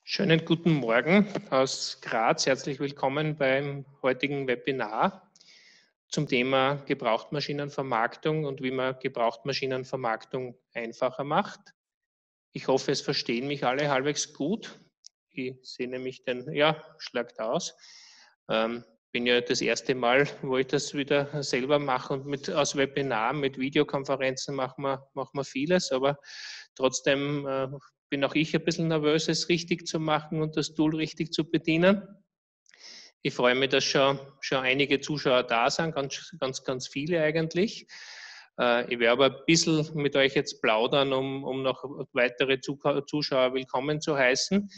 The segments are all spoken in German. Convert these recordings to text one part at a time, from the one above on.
Schönen guten Morgen aus Graz. Herzlich willkommen beim heutigen Webinar zum Thema Gebrauchtmaschinenvermarktung und wie man Gebrauchtmaschinenvermarktung einfacher macht. Ich hoffe, es verstehen mich alle halbwegs gut. Ich sehe nämlich schlagt aus. Bin ja das erste Mal, wo ich das wieder selber mache und aus Webinar, mit Videokonferenzen machen wir vieles, aber trotzdem bin auch ich ein bisschen nervös, es richtig zu machen und das Tool richtig zu bedienen. Ich freue mich, dass schon einige Zuschauer da sind, ganz viele eigentlich. Ich werde aber ein bisschen mit euch jetzt plaudern, um noch weitere Zuschauer willkommen zu heißen.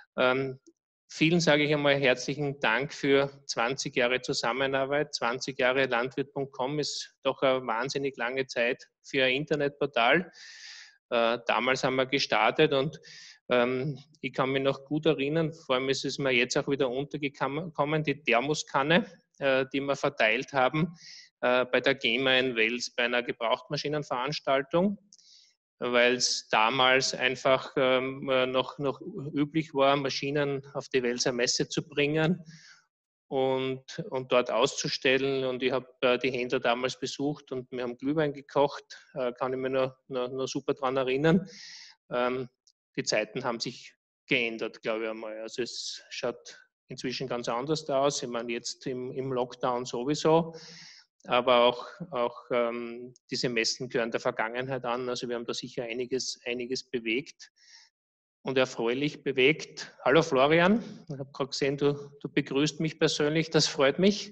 Vielen sage ich einmal herzlichen Dank für 20 Jahre Zusammenarbeit. 20 Jahre Landwirt.com ist doch eine wahnsinnig lange Zeit für ein Internetportal. Damals haben wir gestartet und ich kann mich noch gut erinnern, vor allem ist es mir jetzt auch wieder untergekommen, die Thermoskanne, die wir verteilt haben bei der GEMA in Wels, bei einer Gebrauchtmaschinenveranstaltung, weil es damals einfach noch üblich war, Maschinen auf die Welser Messe zu bringen und dort auszustellen. Und ich habe die Händler damals besucht und wir haben Glühwein gekocht, kann ich mich noch super daran erinnern. Die Zeiten haben sich geändert, glaube ich einmal. Also es schaut inzwischen ganz anders aus. Ich meine, jetzt im Lockdown sowieso. Aber auch diese Messen gehören der Vergangenheit an. Also wir haben da sicher einiges bewegt und erfreulich bewegt. Hallo Florian, ich habe gerade gesehen, du begrüßt mich persönlich, das freut mich.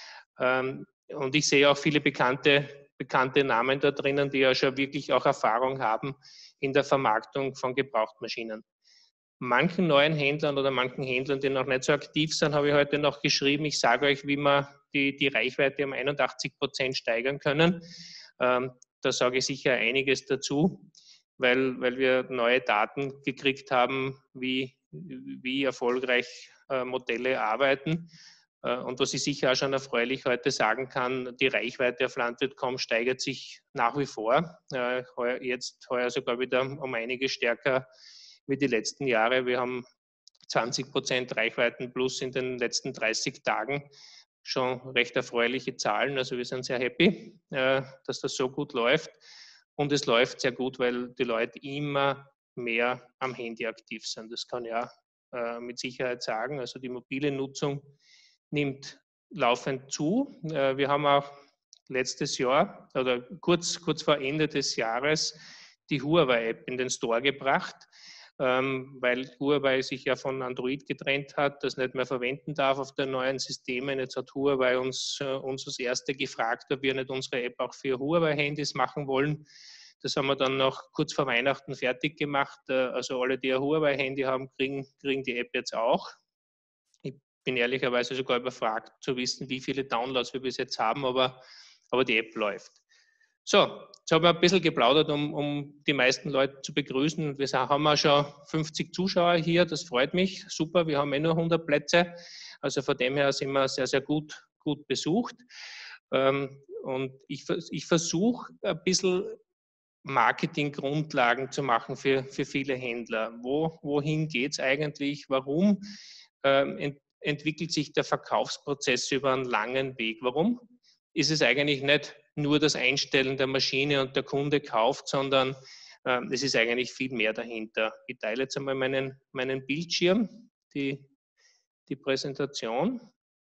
Und ich sehe auch viele bekannte Namen da drinnen, die ja schon wirklich auch Erfahrung haben in der Vermarktung von Gebrauchtmaschinen. Manchen neuen Händlern oder manchen Händlern, die noch nicht so aktiv sind, habe ich heute noch geschrieben, ich sage euch, wie wir die Reichweite um 81% steigern können. Da sage ich sicher einiges dazu, weil wir neue Daten gekriegt haben, wie erfolgreich Modelle arbeiten. Und was ich sicher auch schon erfreulich heute sagen kann, die Reichweite auf Landwirt.com steigert sich nach wie vor. Heuer sogar wieder um einige stärker wie die letzten Jahre. Wir haben 20% Reichweiten plus in den letzten 30 Tagen. Schon recht erfreuliche Zahlen. Also wir sind sehr happy, dass das so gut läuft. Und es läuft sehr gut, weil die Leute immer mehr am Handy aktiv sind. Das kann ich auch mit Sicherheit sagen. Also die mobile Nutzung nimmt laufend zu. Wir haben auch letztes Jahr oder kurz vor Ende des Jahres die Huawei-App in den Store gebracht, weil Huawei sich ja von Android getrennt hat, das nicht mehr verwenden darf auf den neuen Systemen. Jetzt hat Huawei uns als Erste gefragt, ob wir nicht unsere App auch für Huawei-Handys machen wollen. Das haben wir dann noch kurz vor Weihnachten fertig gemacht. Also alle, die ein Huawei-Handy haben, kriegen die App jetzt auch. Ich bin ehrlicherweise sogar überfragt zu wissen, wie viele Downloads wir bis jetzt haben, aber die App läuft. So, jetzt haben wir ein bisschen geplaudert, um die meisten Leute zu begrüßen. Wir haben auch schon 50 Zuschauer hier, das freut mich, super, wir haben nur 100 Plätze, also von dem her sind wir sehr, sehr gut besucht. Und ich versuche ein bisschen Marketinggrundlagen zu machen für viele Händler. Wohin geht es eigentlich? Warum entwickelt sich der Verkaufsprozess über einen langen Weg? Warum ist es eigentlich nicht nur das Einstellen der Maschine und der Kunde kauft, sondern es ist eigentlich viel mehr dahinter. Ich teile jetzt einmal meinen Bildschirm, die Präsentation.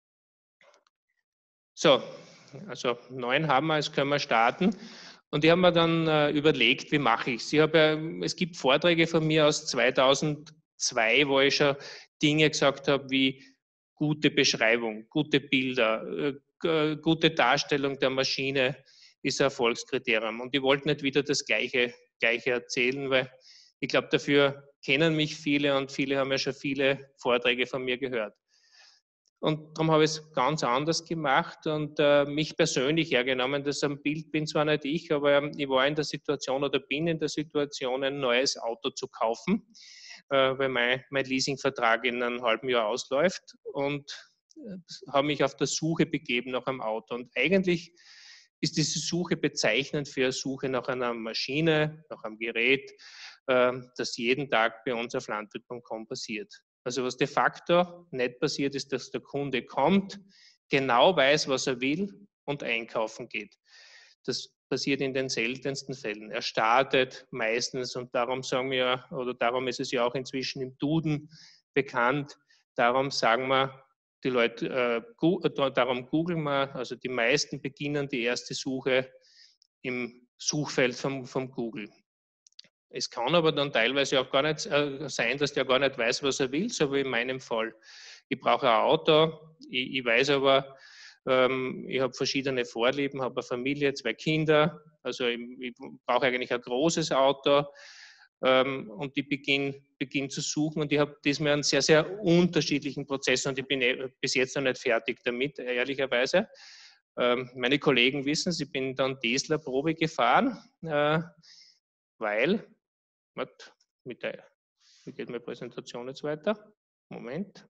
So, also 9 haben wir, jetzt können wir starten. Und ich habe mir dann überlegt, wie mache ich es? Es gibt Vorträge von mir aus 2002, wo ich schon Dinge gesagt habe wie gute Beschreibung, gute Bilder, gute Darstellung der Maschine ist ein Erfolgskriterium. Und ich wollte nicht wieder das Gleiche erzählen, weil ich glaube, dafür kennen mich viele und viele haben ja schon viele Vorträge von mir gehört. Und darum habe ich es ganz anders gemacht und mich persönlich hergenommen. Das am Bild bin zwar nicht ich, aber ich war in der Situation oder bin in der Situation, ein neues Auto zu kaufen, weil mein Leasingvertrag in einem halben Jahr ausläuft und habe mich auf der Suche begeben nach einem Auto. Und eigentlich ist diese Suche bezeichnend für eine Suche nach einer Maschine, nach einem Gerät, das jeden Tag bei uns auf landwirt.com passiert. Also was de facto nicht passiert, ist, dass der Kunde kommt, genau weiß, was er will und einkaufen geht. Das passiert in den seltensten Fällen. Er startet meistens, und darum sagen wir, oder darum ist es ja auch inzwischen im Duden bekannt, darum sagen wir, die Leute, darum googeln wir, also die meisten beginnen die erste Suche im Suchfeld vom Google. Es kann aber dann teilweise auch gar nicht sein, dass der gar nicht weiß, was er will, so wie in meinem Fall. Ich brauche ein Auto, ich weiß aber, ich habe verschiedene Vorlieben, habe eine Familie, 2 Kinder, also ich brauche eigentlich ein großes Auto und ich beginne zu suchen und ich habe diesmal einen sehr, sehr unterschiedlichen Prozess und ich bin bis jetzt noch nicht fertig damit, ehrlicherweise. Meine Kollegen wissen es, ich bin dann Tesla-Probe gefahren, weil, wie geht meine Präsentation jetzt weiter? Moment.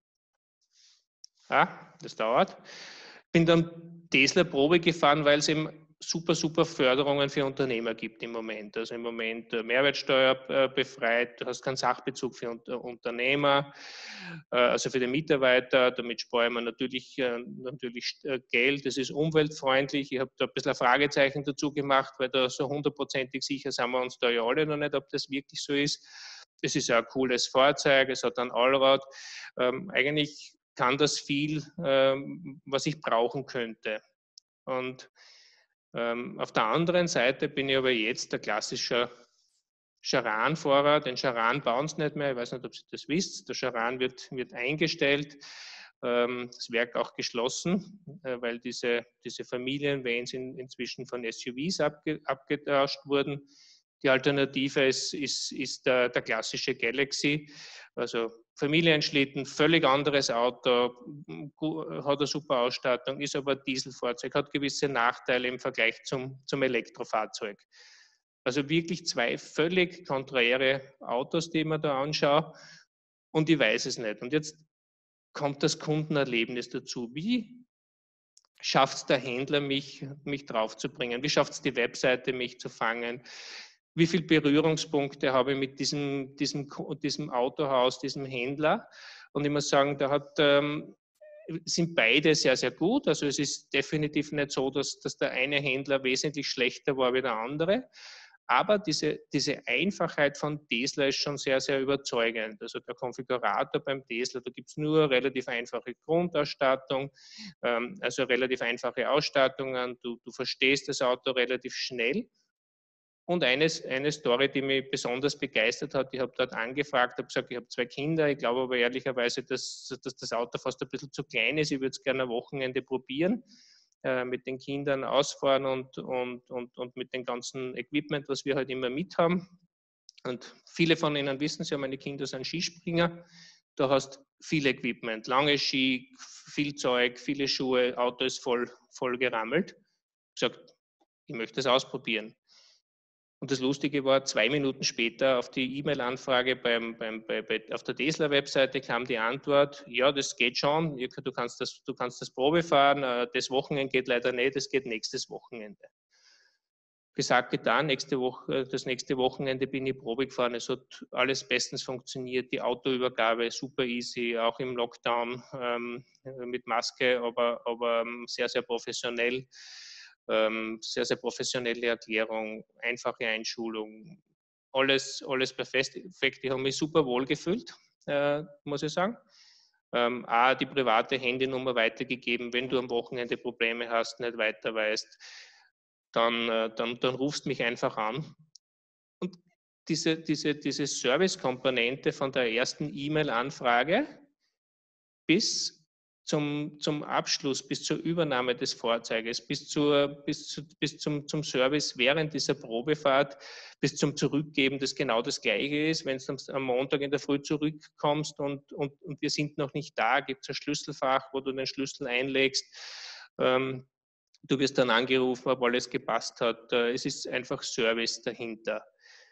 Das dauert. Bin dann Tesla-Probe gefahren, weil es eben super Förderungen für Unternehmer gibt im Moment. Also im Moment Mehrwertsteuer befreit, du hast keinen Sachbezug für Unternehmer, also für den Mitarbeiter, damit sparen wir natürlich Geld, es ist umweltfreundlich. Ich habe da ein bisschen ein Fragezeichen dazu gemacht, weil da so hundertprozentig sicher sind wir uns da ja alle noch nicht, ob das wirklich so ist. Es ist ja ein cooles Fahrzeug, es hat ein Allrad. Eigentlich kann das viel, was ich brauchen könnte. Und auf der anderen Seite bin ich aber jetzt der klassische Charan-Fahrer. Den Charan bauen sie nicht mehr. Ich weiß nicht, ob Sie das wisst. Der Charan wird eingestellt. Das Werk auch geschlossen, weil diese Familienvans inzwischen von SUVs abgetauscht wurden. Die Alternative ist der klassische Galaxy, also Familienschlitten, völlig anderes Auto, hat eine super Ausstattung, ist aber ein Dieselfahrzeug, hat gewisse Nachteile im Vergleich zum Elektrofahrzeug. Also wirklich 2 völlig konträre Autos, die man da anschaue, und ich weiß es nicht. Und jetzt kommt das Kundenerlebnis dazu. Wie schafft es der Händler, mich draufzubringen? Wie schafft es die Webseite, mich zu fangen? Wie viele Berührungspunkte habe ich mit diesem Autohaus, diesem Händler? Und ich muss sagen, sind beide sehr, sehr gut. Also es ist definitiv nicht so, dass der eine Händler wesentlich schlechter war wie der andere. Aber diese Einfachheit von Tesla ist schon sehr, sehr überzeugend. Also der Konfigurator beim Tesla, da gibt es nur relativ einfache Grundausstattung, also relativ einfache Ausstattungen. Du verstehst das Auto relativ schnell. Und eine Story, die mich besonders begeistert hat, ich habe dort angefragt, habe gesagt, ich habe 2 Kinder, ich glaube aber ehrlicherweise, dass das Auto fast ein bisschen zu klein ist, ich würde es gerne am Wochenende probieren, mit den Kindern ausfahren und mit dem ganzen Equipment, was wir halt immer mit haben. Und viele von Ihnen wissen es ja, meine Kinder sind Skispringer, du hast viel Equipment, lange Ski, viel Zeug, viele Schuhe, Auto ist voll gerammelt. Ich habe gesagt, ich möchte es ausprobieren. Und das Lustige war, 2 Minuten später auf die E-Mail-Anfrage auf der Tesla-Webseite kam die Antwort, ja, das geht schon, du kannst das Probe fahren, das Wochenende geht leider nicht, es geht nächstes Wochenende. Gesagt, getan, das nächste Wochenende bin ich Probe gefahren, es hat alles bestens funktioniert, die Autoübergabe super easy, auch im Lockdown mit Maske, aber sehr, sehr professionell. Sehr, sehr professionelle Erklärung, einfache Einschulung, alles perfekt. Ich habe mich super wohl gefühlt, muss ich sagen. Auch die private Handynummer weitergegeben, wenn du am Wochenende Probleme hast, nicht weiter weißt, dann rufst mich einfach an. Und diese Service-Komponente von der ersten E-Mail-Anfrage bis zum Abschluss, bis zur Übernahme des Fahrzeuges, bis zum Service während dieser Probefahrt, bis zum Zurückgeben, das genau das Gleiche ist. Wenn du am Montag in der Früh zurückkommst und wir sind noch nicht da, gibt es ein Schlüsselfach, wo du den Schlüssel einlegst. Du wirst dann angerufen, ob alles gepasst hat. Es ist einfach Service dahinter.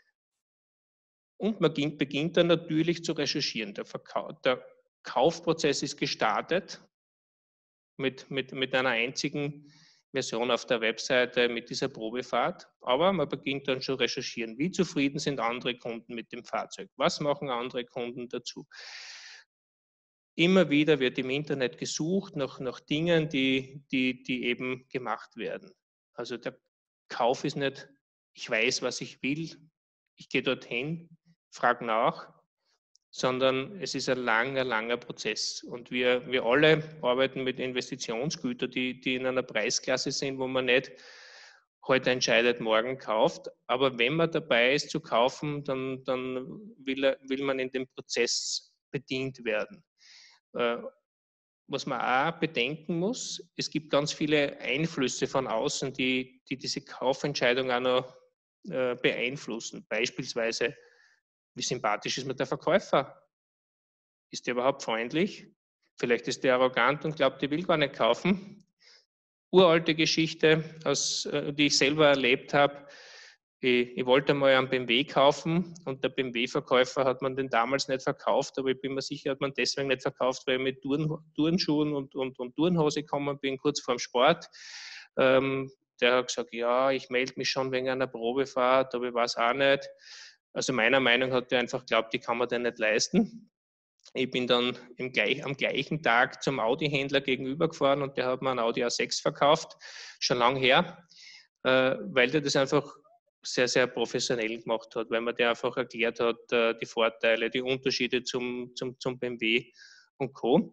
Und man beginnt dann natürlich zu recherchieren. Der Kaufprozess ist gestartet mit einer einzigen Version auf der Webseite mit dieser Probefahrt, aber man beginnt dann schon recherchieren, wie zufrieden sind andere Kunden mit dem Fahrzeug, was machen andere Kunden dazu. Immer wieder wird im Internet gesucht nach Dingen, die eben gemacht werden. Also der Kauf ist nicht, ich weiß, was ich will, ich gehe dorthin, frage nach, sondern es ist ein langer Prozess. Und wir alle arbeiten mit Investitionsgütern, die in einer Preisklasse sind, wo man nicht heute entscheidet, morgen kauft. Aber wenn man dabei ist zu kaufen, dann will man in dem Prozess bedient werden. Was man auch bedenken muss, es gibt ganz viele Einflüsse von außen, die diese Kaufentscheidung auch noch beeinflussen. Beispielsweise, wie sympathisch ist mir der Verkäufer? Ist der überhaupt freundlich? Vielleicht ist der arrogant und glaubt, ich will gar nicht kaufen. Uralte Geschichte, die ich selber erlebt habe. Ich wollte mal einen BMW kaufen und der BMW-Verkäufer hat man den damals nicht verkauft, aber ich bin mir sicher, hat man deswegen nicht verkauft, weil ich mit Turnschuhen und Turnhose gekommen bin, kurz vorm Sport. Der hat gesagt, ja, ich melde mich schon wegen einer Probefahrt, aber ich weiß auch nicht. Also meiner Meinung nach hat er einfach geglaubt, die kann man den nicht leisten. Ich bin dann am gleichen Tag zum Audi-Händler gegenüber gefahren und der hat mir einen Audi A6 verkauft, schon lang her, weil der das einfach sehr professionell gemacht hat, weil man der einfach erklärt hat, die Vorteile, die Unterschiede zum BMW und Co.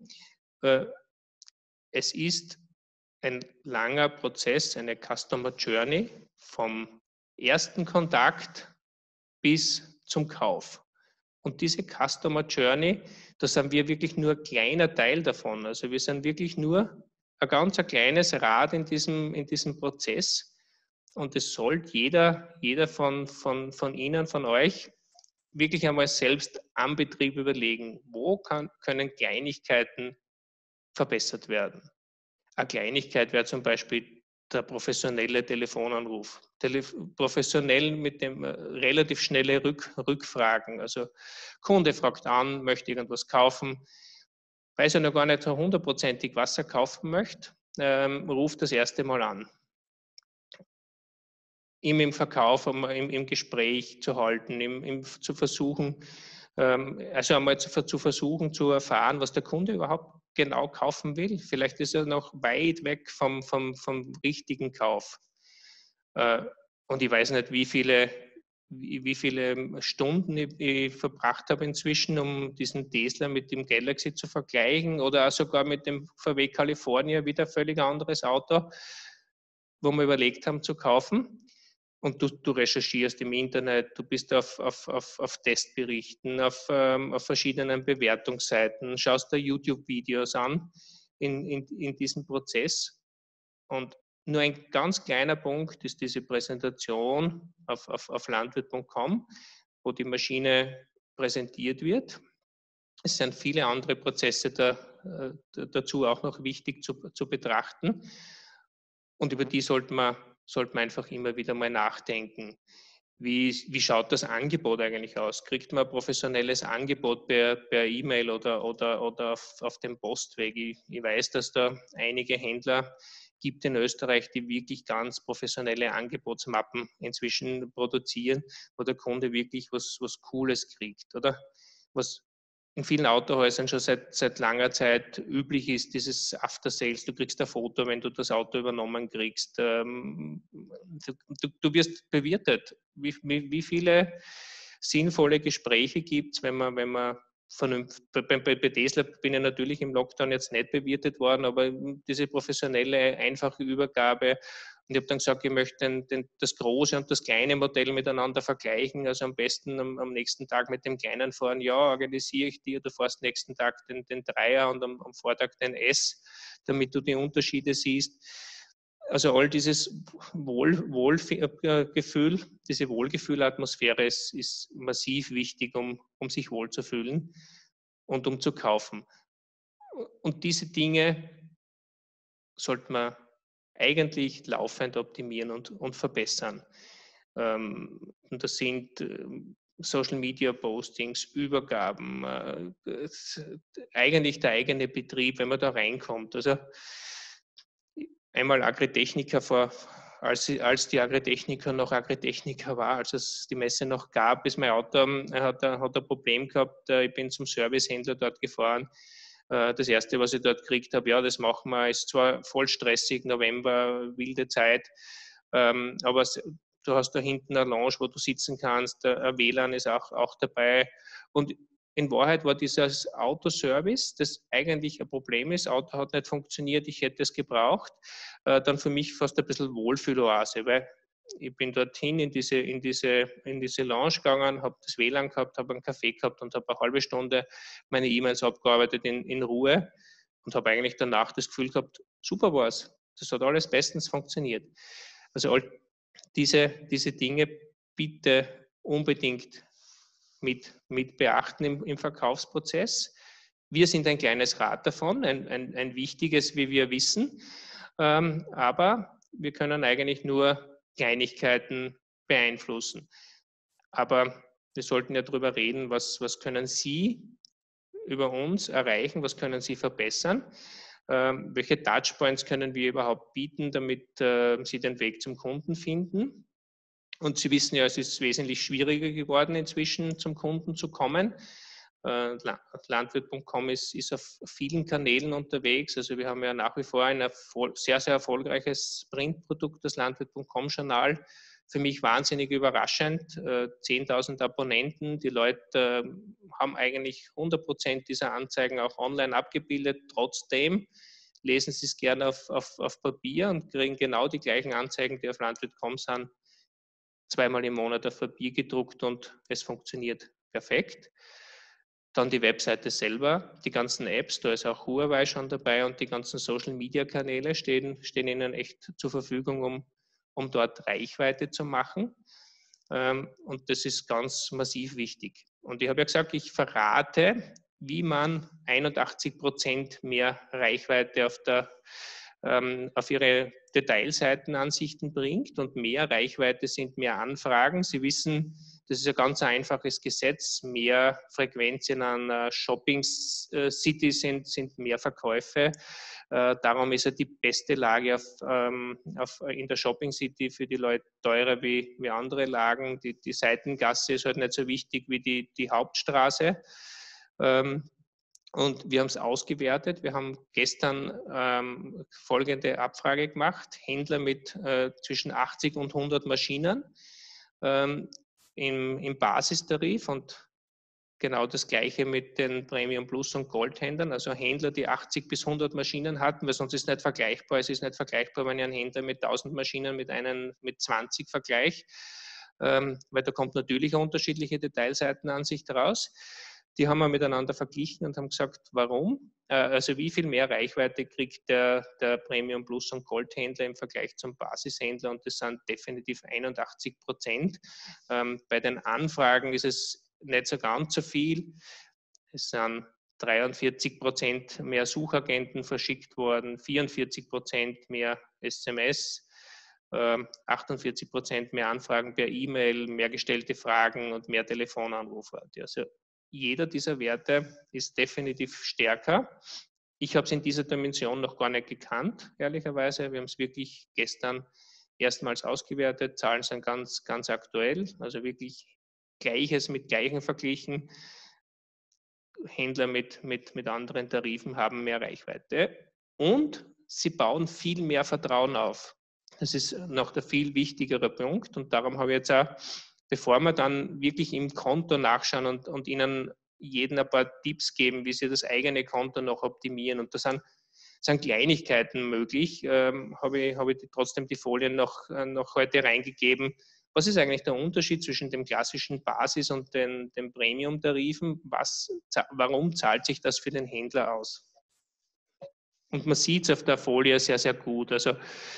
Es ist ein langer Prozess, eine Customer Journey vom ersten Kontakt bis zum Kauf. Und diese Customer Journey, da sind wir wirklich nur ein kleiner Teil davon. Also wir sind wirklich nur ein ganz kleines Rad in diesem Prozess. Und es sollte jeder von Ihnen, von euch, wirklich einmal selbst am Betrieb überlegen, wo können Kleinigkeiten verbessert werden. Eine Kleinigkeit wäre zum Beispiel der professionelle Telefonanruf. Professionell mit dem relativ schnelle Rückfragen. Also Kunde fragt an, möchte irgendwas kaufen, weiß ja noch gar nicht so hundertprozentig, was er kaufen möchte, ruft das erste Mal an. Ihm im Verkauf, im Gespräch zu halten, zu versuchen, also einmal zu versuchen zu erfahren, was der Kunde überhaupt genau kaufen will. Vielleicht ist er noch weit weg vom richtigen Kauf. Und ich weiß nicht, wie viele Stunden ich verbracht habe inzwischen, um diesen Tesla mit dem Galaxy zu vergleichen oder auch sogar mit dem VW California, wieder ein völlig anderes Auto, wo wir überlegt haben zu kaufen. Und du recherchierst im Internet, du bist auf Testberichten, auf verschiedenen Bewertungsseiten, schaust da YouTube-Videos an in diesem Prozess. Und nur ein ganz kleiner Punkt ist diese Präsentation auf landwirt.com, wo die Maschine präsentiert wird. Es sind viele andere Prozesse dazu auch noch wichtig zu betrachten. Und über die sollte man einfach immer wieder mal nachdenken. Wie schaut das Angebot eigentlich aus? Kriegt man ein professionelles Angebot per E-Mail oder auf dem Postweg? Ich weiß, dass da einige Händler gibt in Österreich, die wirklich ganz professionelle Angebotsmappen inzwischen produzieren, wo der Kunde wirklich was Cooles kriegt, oder? Was in vielen Autohäusern schon seit langer Zeit üblich ist, dieses After Sales. Du kriegst ein Foto, wenn du das Auto übernommen kriegst. Du wirst bewirtet. Wie viele sinnvolle Gespräche gibt es, wenn man vernünftig, bei Tesla bin ich natürlich im Lockdown jetzt nicht bewirtet worden, aber diese professionelle, einfache Übergabe. Und ich habe dann gesagt, ich möchte das große und das kleine Modell miteinander vergleichen. Also am besten am nächsten Tag mit dem kleinen fahren, ja, organisiere ich dir, du fährst nächsten Tag den Dreier und am Vortag den S, damit du die Unterschiede siehst. Also all dieses Wohlgefühl, diese Wohlgefühlatmosphäre ist massiv wichtig, um sich wohlzufühlen und um zu kaufen. Und diese Dinge sollte man eigentlich laufend optimieren und verbessern. Und das sind Social Media Postings, Übergaben, eigentlich der eigene Betrieb, wenn man da reinkommt. Also einmal Agritechnica als die Agritechnica noch Agritechnica war, als es die Messe noch gab, ist mein Auto, hat ein Problem gehabt. Ich bin zum Servicehändler dort gefahren. Das erste, was ich dort gekriegt habe, ja, das machen wir, ist zwar voll stressig, November, wilde Zeit, aber du hast da hinten eine Lounge, wo du sitzen kannst, ein WLAN ist auch dabei. Und in Wahrheit war dieses Autoservice, das eigentlich ein Problem ist, Auto hat nicht funktioniert, ich hätte es gebraucht, dann für mich fast ein bisschen Wohlfühloase, weil ich bin dorthin in diese Lounge gegangen, habe das WLAN gehabt, habe einen Kaffee gehabt und habe eine halbe Stunde meine E-Mails abgearbeitet in Ruhe und habe eigentlich danach das Gefühl gehabt, super war es. Das hat alles bestens funktioniert. Also all diese Dinge bitte unbedingt mit beachten im Verkaufsprozess. Wir sind ein kleines Rad davon, ein wichtiges, wie wir wissen, aber wir können eigentlich nur Kleinigkeiten beeinflussen. Aber wir sollten ja darüber reden, was können Sie über uns erreichen, was können Sie verbessern, welche Touchpoints können wir überhaupt bieten, damit Sie den Weg zum Kunden finden. Und Sie wissen ja, es ist wesentlich schwieriger geworden, inzwischen zum Kunden zu kommen. Landwirt.com ist auf vielen Kanälen unterwegs. Also wir haben ja nach wie vor ein sehr, sehr erfolgreiches Printprodukt, das Landwirt.com-Journal. Für mich wahnsinnig überraschend. 10.000 Abonnenten. Die Leute haben eigentlich 100% dieser Anzeigen auch online abgebildet. Trotzdem lesen sie es gerne auf Papier und kriegen genau die gleichen Anzeigen, die auf Landwirt.com sind, zweimal im Monat auf Papier gedruckt und es funktioniert perfekt. Dann die Webseite selber, die ganzen Apps, da ist auch Huawei schon dabei und die ganzen Social-Media-Kanäle stehen Ihnen echt zur Verfügung, um dort Reichweite zu machen. Und das ist ganz massiv wichtig. Und ich habe ja gesagt, ich verrate, wie man 81% mehr Reichweite auf Ihre Detailseitenansichten bringt, und mehr Reichweite sind mehr Anfragen. Sie wissen, das ist ein ganz einfaches Gesetz. Mehr Frequenz in einer Shopping-City sind mehr Verkäufe. Darum ist ja die beste Lage in der Shopping-City für die Leute teurer wie andere Lagen. Die Seitengasse ist halt nicht so wichtig wie die Hauptstraße. Und wir haben es ausgewertet. Wir haben gestern folgende Abfrage gemacht. Händler mit zwischen 80 und 100 Maschinen im Basistarif, und genau das Gleiche mit den Premium Plus und Gold-Händlern. Also Händler, die 80 bis 100 Maschinen hatten, weil sonst ist es nicht vergleichbar. Es ist nicht vergleichbar, wenn ich einen Händler mit 1000 Maschinen mit einem mit 20 vergleiche, weil da kommt natürlich eine unterschiedliche Detailseitenansicht raus. Die haben wir miteinander verglichen und haben gesagt, warum? Also wie viel mehr Reichweite kriegt der Premium Plus und Gold-Händler im Vergleich zum Basishändler, und das sind definitiv 81%. Bei den Anfragen ist es nicht so ganz so viel. Es sind 43% mehr Suchagenten verschickt worden, 44% mehr SMS, 48% mehr Anfragen per E-Mail, mehr gestellte Fragen und mehr Telefonanrufe. Also jeder dieser Werte ist definitiv stärker. Ich habe es in dieser Dimension noch gar nicht gekannt, ehrlicherweise. Wir haben es wirklich gestern erstmals ausgewertet. Zahlen sind ganz, ganz aktuell, also wirklich Gleiches mit Gleichen verglichen. Händler mit anderen Tarifen haben mehr Reichweite und sie bauen viel mehr Vertrauen auf. Das ist noch der viel wichtigere Punkt, und darum habe ich jetzt auch, bevor wir dann wirklich im Konto nachschauen und Ihnen jeden ein paar Tipps geben, wie Sie das eigene Konto noch optimieren, und da sind Kleinigkeiten möglich, habe ich trotzdem die Folien noch heute reingegeben. Was ist eigentlich der Unterschied zwischen dem klassischen Basis- und den Premium-Tarifen? Warum zahlt sich das für den Händler aus? Und man sieht es auf der Folie sehr, sehr gut. Also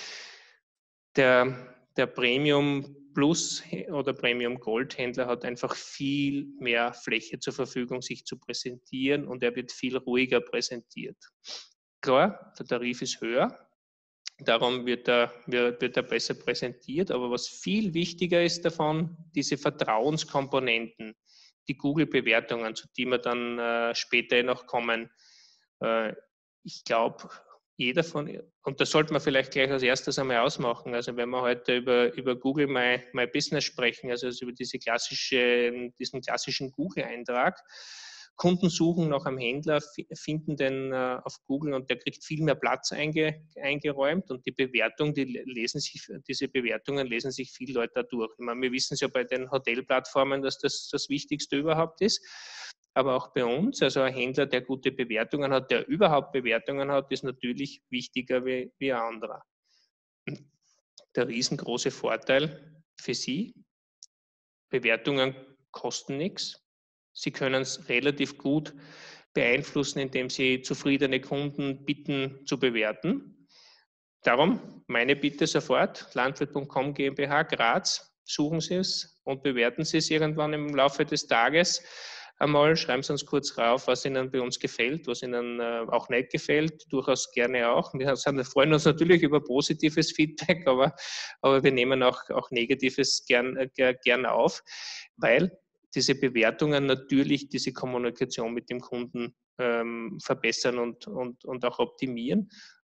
der Premium Plus oder Premium Gold Händler hat einfach viel mehr Fläche zur Verfügung, sich zu präsentieren, und er wird viel ruhiger präsentiert. Klar, der Tarif ist höher, darum wird er besser präsentiert, aber was viel wichtiger ist davon, diese Vertrauenskomponenten, die Google-Bewertungen, zu denen wir dann später noch kommen. Ich glaube, jeder und das sollte man vielleicht gleich als erstes einmal ausmachen. Also wenn wir heute über Google My Business sprechen, also über diesen klassischen Google-Eintrag, Kunden suchen nach einem Händler, finden den auf Google und der kriegt viel mehr Platz eingeräumt und diese Bewertungen lesen sich viele Leute durch. Ich meine, wir wissen es ja bei den Hotelplattformen, dass das Wichtigste überhaupt ist. Aber auch bei uns, also ein Händler, der gute Bewertungen hat, der überhaupt Bewertungen hat, ist natürlich wichtiger wie ein anderer. Der riesengroße Vorteil für Sie, Bewertungen kosten nichts. Sie können es relativ gut beeinflussen, indem Sie zufriedene Kunden bitten zu bewerten. Darum meine Bitte sofort, landwirt.com GmbH Graz, suchen Sie es und bewerten Sie es irgendwann im Laufe des Tages einmal. Schreiben Sie uns kurz rauf, was Ihnen bei uns gefällt, was Ihnen auch nicht gefällt, durchaus gerne auch. Wir freuen uns natürlich über positives Feedback, aber wir nehmen auch Negatives gern auf, weil diese Bewertungen natürlich diese Kommunikation mit dem Kunden verbessern und auch optimieren.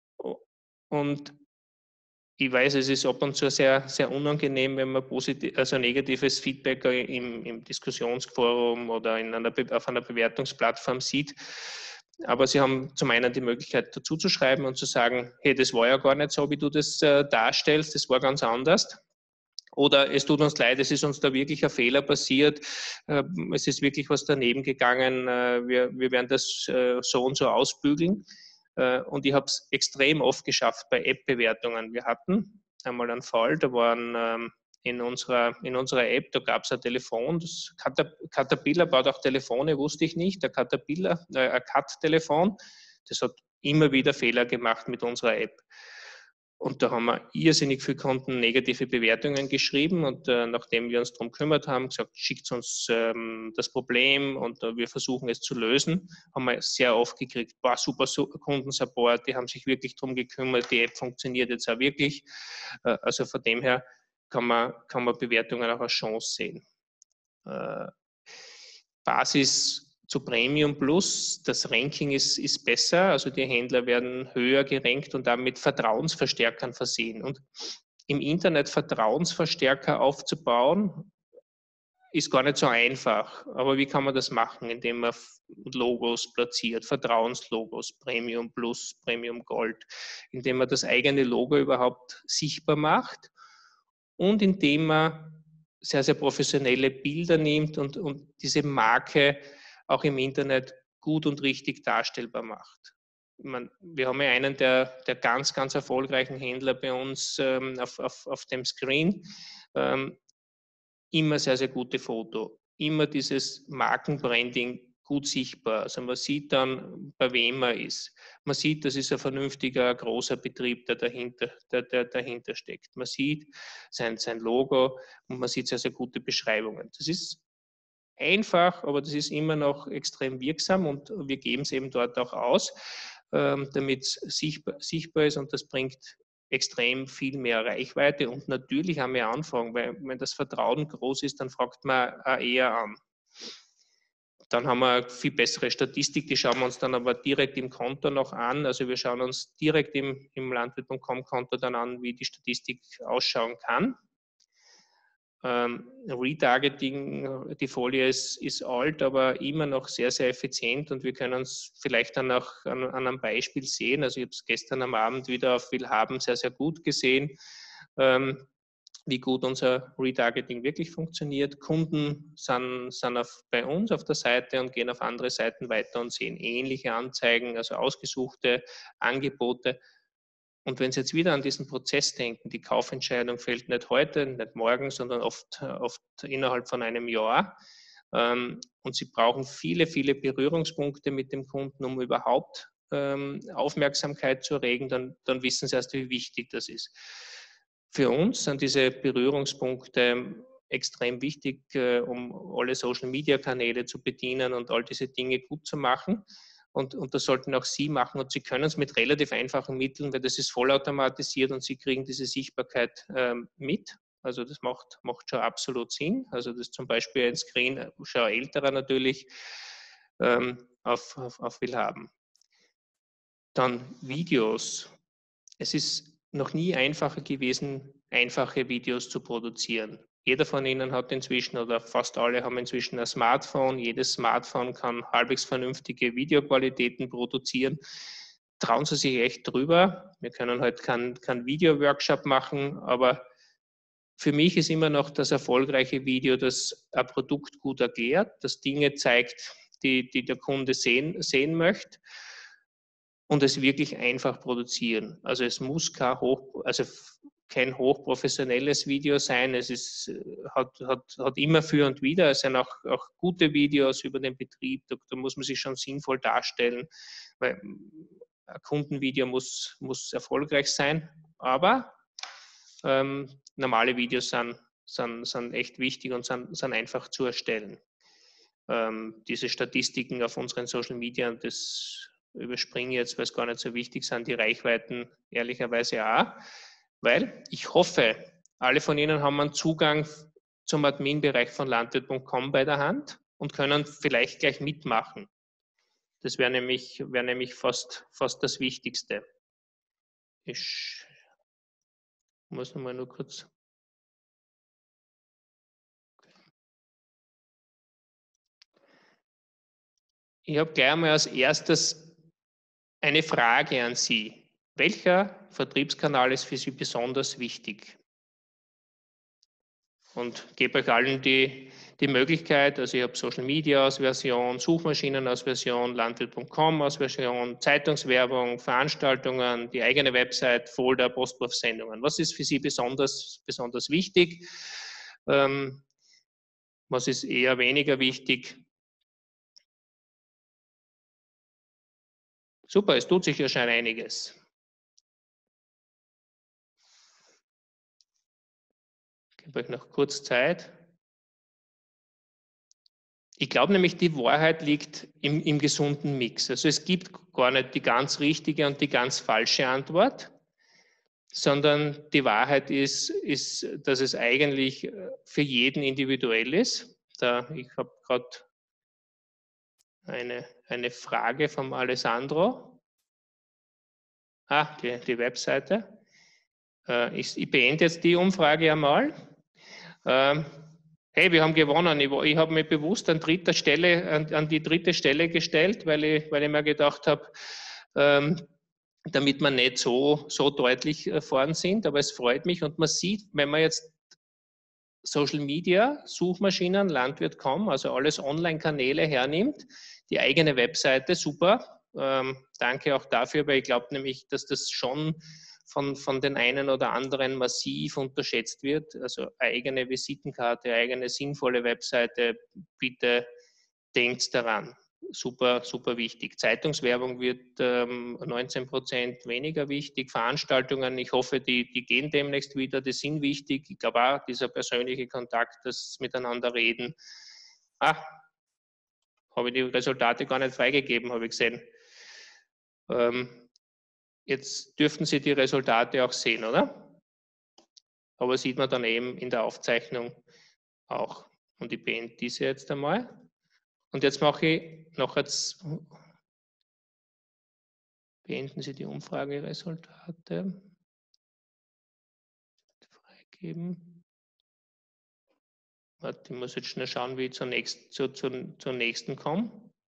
Und ich weiß, es ist ab und zu sehr, sehr unangenehm, wenn man negatives Feedback im Diskussionsforum oder auf einer Bewertungsplattform sieht. Aber Sie haben zum einen die Möglichkeit dazu zu schreiben und zu sagen, hey, das war ja gar nicht so, wie du das darstellst, das war ganz anders. Oder es tut uns leid, es ist uns da wirklich ein Fehler passiert, es ist wirklich was daneben gegangen, wir werden das so und so ausbügeln. Und ich habe es extrem oft geschafft bei App-Bewertungen. Wir hatten einmal einen Fall, da waren in unserer App, da gab es ein Telefon, das Caterpillar baut auch Telefone, wusste ich nicht, ein Cut-Telefon, das hat immer wieder Fehler gemacht mit unserer App. Und da haben wir irrsinnig viele Kunden negative Bewertungen geschrieben und nachdem wir uns darum gekümmert haben, gesagt, schickt uns das Problem und wir versuchen es zu lösen, haben wir sehr oft gekriegt, super Kundensupport, die haben sich wirklich darum gekümmert, die App funktioniert jetzt auch wirklich. Also von dem her kann man Bewertungen auch als Chance sehen. Basis zu Premium Plus, das Ranking ist besser, also die Händler werden höher gerankt und damit Vertrauensverstärkern versehen. Und im Internet Vertrauensverstärker aufzubauen, ist gar nicht so einfach. Aber wie kann man das machen? Indem man Logos platziert, Vertrauenslogos, Premium Plus, Premium Gold, indem man das eigene Logo überhaupt sichtbar macht und indem man sehr, sehr professionelle Bilder nimmt und diese Marke auch im Internet gut und richtig darstellbar macht. Wir haben ja einen der ganz, ganz erfolgreichen Händler bei uns auf dem Screen. Immer sehr, sehr gute Foto. Immer dieses Markenbranding gut sichtbar. Also man sieht dann, bei wem man ist. Man sieht, das ist ein vernünftiger, großer Betrieb, der dahinter steckt. Man sieht sein Logo und man sieht sehr, sehr gute Beschreibungen. Das ist einfach, aber das ist immer noch extrem wirksam und wir geben es eben dort auch aus, damit es sichtbar ist und das bringt extrem viel mehr Reichweite und natürlich haben wir Anfragen, weil wenn das Vertrauen groß ist, dann fragt man eher an. Dann haben wir eine viel bessere Statistik, die schauen wir uns dann aber direkt im Konto noch an. Also wir schauen uns direkt im Landwirt.com-Konto dann an, wie die Statistik ausschauen kann. Retargeting, die Folie ist alt, aber immer noch sehr, sehr effizient und wir können es vielleicht dann auch an einem Beispiel sehen. Also ich habe es gestern am Abend wieder auf Willhaben sehr, sehr gut gesehen, wie gut unser Retargeting wirklich funktioniert. Kunden sind bei uns auf der Seite und gehen auf andere Seiten weiter und sehen ähnliche Anzeigen, also ausgesuchte Angebote. Und wenn Sie jetzt wieder an diesen Prozess denken, die Kaufentscheidung fällt nicht heute, nicht morgen, sondern oft innerhalb von einem Jahr. Und Sie brauchen viele, viele Berührungspunkte mit dem Kunden, um überhaupt Aufmerksamkeit zu erregen, dann wissen Sie erst, wie wichtig das ist. Für uns sind diese Berührungspunkte extrem wichtig, um alle Social-Media-Kanäle zu bedienen und all diese Dinge gut zu machen. Und das sollten auch Sie machen und Sie können es mit relativ einfachen Mitteln, weil das ist vollautomatisiert und Sie kriegen diese Sichtbarkeit mit. Also das macht schon absolut Sinn. Also das ist zum Beispiel ein Screen, schon älterer natürlich, auf Willhaben. Dann Videos. Es ist noch nie einfacher gewesen, einfache Videos zu produzieren. Jeder von Ihnen hat inzwischen, oder fast alle haben inzwischen ein Smartphone. Jedes Smartphone kann halbwegs vernünftige Videoqualitäten produzieren. Trauen Sie sich echt drüber. Wir können heute keinen Video-Workshop machen, aber für mich ist immer noch das erfolgreiche Video, das ein Produkt gut erklärt, das Dinge zeigt, die der Kunde sehen möchte, und es wirklich einfach produzieren. Also es muss kein hochprofessionelles Video sein. Es hat immer für und wider. Es sind auch gute Videos über den Betrieb. Da muss man sich schon sinnvoll darstellen, weil ein Kundenvideo muss erfolgreich sein. Aber normale Videos sind echt wichtig und sind einfach zu erstellen. Diese Statistiken auf unseren Social Media, das überspringe ich jetzt, weil es gar nicht so wichtig sind, die Reichweiten ehrlicherweise auch, weil ich hoffe, alle von Ihnen haben einen Zugang zum Admin-Bereich von landwirt.com bei der Hand und können vielleicht gleich mitmachen. Das wäre nämlich fast das Wichtigste. Ich muss nochmal nur kurz. Ich habe gleich einmal als erstes eine Frage an Sie. Welcher Vertriebskanal ist für Sie besonders wichtig? Und gebe euch allen die Möglichkeit, also ich habe Social Media als Version, Suchmaschinen als Version, landwirt.com als Version, Zeitungswerbung, Veranstaltungen, die eigene Website, Folder, Postwurfsendungen. Was ist für Sie besonders wichtig? Was ist eher weniger wichtig? Super, es tut sich ja schon einiges. Ich gebe euch noch kurz Zeit. Ich glaube nämlich, die Wahrheit liegt im gesunden Mix. Also es gibt gar nicht die ganz richtige und die ganz falsche Antwort, sondern die Wahrheit ist, dass es eigentlich für jeden individuell ist. Ich habe gerade eine Frage vom Alessandro. Die Webseite. Ich beende jetzt die Umfrage einmal. Hey, wir haben gewonnen. Ich habe mich bewusst an die dritte Stelle gestellt, weil ich mir gedacht habe, damit wir nicht so deutlich vorn sind. Aber es freut mich und man sieht, wenn man jetzt Social Media, Suchmaschinen, Landwirt.com, also alles Online-Kanäle hernimmt, die eigene Webseite, super. Danke auch dafür, weil ich glaube nämlich, dass das schon von den einen oder anderen massiv unterschätzt wird. Also eigene Visitenkarte, eigene sinnvolle Webseite, bitte denkt daran. Super wichtig. Zeitungswerbung wird 19% weniger wichtig. Veranstaltungen, ich hoffe, die gehen demnächst wieder, die sind wichtig. Ich glaube auch, dieser persönliche Kontakt, das Miteinander reden. Habe ich die Resultate gar nicht freigegeben, habe ich gesehen. Jetzt dürften Sie die Resultate auch sehen, oder? Aber sieht man dann eben in der Aufzeichnung auch. Und ich beende diese jetzt einmal. Und jetzt mache ich noch jetzt, beenden Sie die Umfrageresultate. Freigeben. Warte, ich muss jetzt schnell schauen, wie ich zur nächsten komme.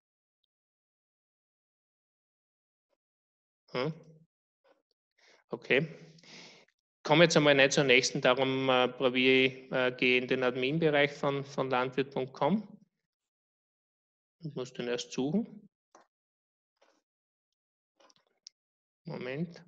Okay. Komme jetzt einmal nicht zur nächsten, darum probiere ich, gehe in den Admin-Bereich von landwirt.com und muss den erst suchen. Moment.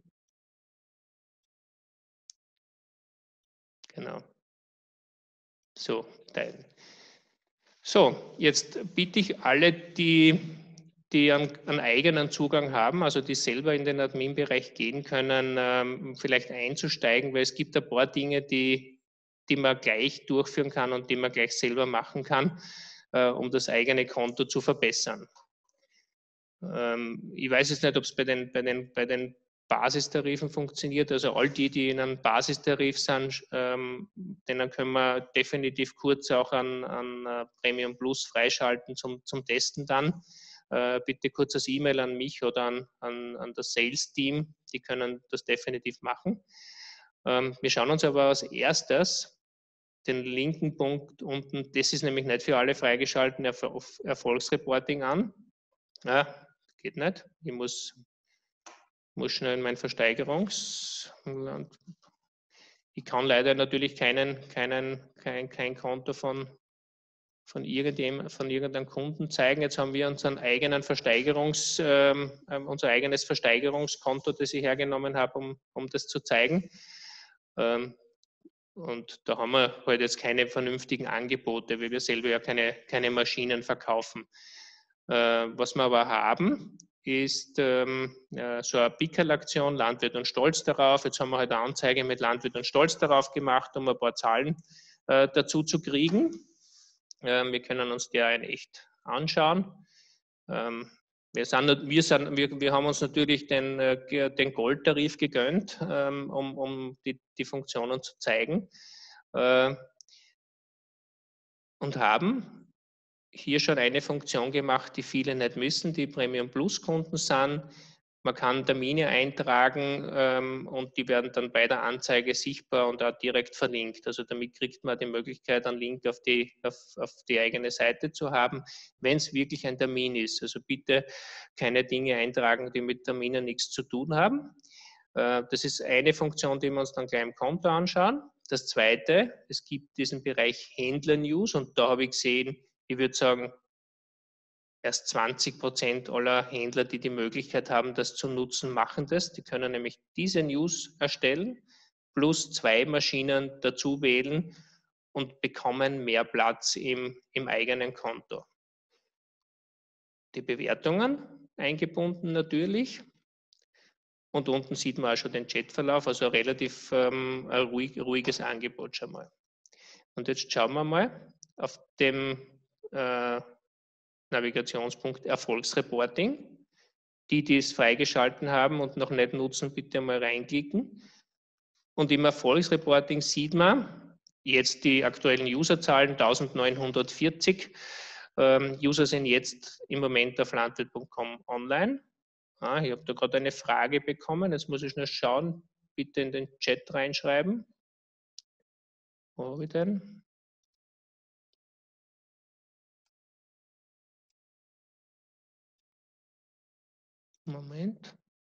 Genau. So, teilen. So, jetzt bitte ich alle, die einen eigenen Zugang haben, also die selber in den Admin-Bereich gehen können, vielleicht einzusteigen, weil es gibt ein paar Dinge, die man gleich durchführen kann und die man gleich selber machen kann, um das eigene Konto zu verbessern. Ich weiß jetzt nicht, ob es bei den Basistarifen funktioniert. Also all die in einem Basistarif sind, denen können wir definitiv kurz auch an Premium Plus freischalten zum Testen dann. bitte kurz als E-Mail an mich oder an das Sales-Team. Die können das definitiv machen. Wir schauen uns aber als erstes den linken Punkt unten, das ist nämlich nicht für alle freigeschalten, Erfolgsreporting an. Ja, geht nicht. Ich muss schnell in mein Versteigerungsland. Ich kann leider natürlich kein Konto von irgendeinem Kunden zeigen. Jetzt haben wir unseren eigenen unser eigenes Versteigerungskonto, das ich hergenommen habe, um das zu zeigen. Und da haben wir halt jetzt keine vernünftigen Angebote, weil wir selber ja keine Maschinen verkaufen. Was wir aber haben, ist so eine Pickerl-Aktion, Landwirt und Stolz darauf. Jetzt haben wir halt eine Anzeige mit Landwirt und Stolz darauf gemacht, um ein paar Zahlen dazu zu kriegen. Wir können uns der in echt anschauen. Wir haben uns natürlich den Goldtarif gegönnt, um die Funktionen zu zeigen. Und haben hier schon eine Funktion gemacht, die viele nicht müssen, die Premium Plus Kunden sind. Man kann Termine eintragen und die werden dann bei der Anzeige sichtbar und auch direkt verlinkt. Also damit kriegt man die Möglichkeit, einen Link auf die eigene Seite zu haben, wenn es wirklich ein Termin ist. Also bitte keine Dinge eintragen, die mit Terminen nichts zu tun haben. Das ist eine Funktion, die wir uns dann gleich im Konto anschauen. Das zweite, es gibt diesen Bereich Händler-News und da habe ich gesehen, ich würde sagen, erst 20% aller Händler, die die Möglichkeit haben, das zu nutzen, machen das. Die können nämlich diese News erstellen, plus 2 Maschinen dazu wählen und bekommen mehr Platz im eigenen Konto. Die Bewertungen eingebunden natürlich. Und unten sieht man auch schon den Chatverlauf, also ein relativ ruhiges Angebot schon mal. Und jetzt schauen wir mal auf dem Navigationspunkt Erfolgsreporting. Die es freigeschalten haben und noch nicht nutzen, bitte mal reinklicken. Und im Erfolgsreporting sieht man jetzt die aktuellen Userzahlen, 1940. User sind jetzt im Moment auf landwirt.com online. Ich habe da gerade eine Frage bekommen, jetzt muss ich schnell schauen, bitte in den Chat reinschreiben. Wo habe ich denn? Moment.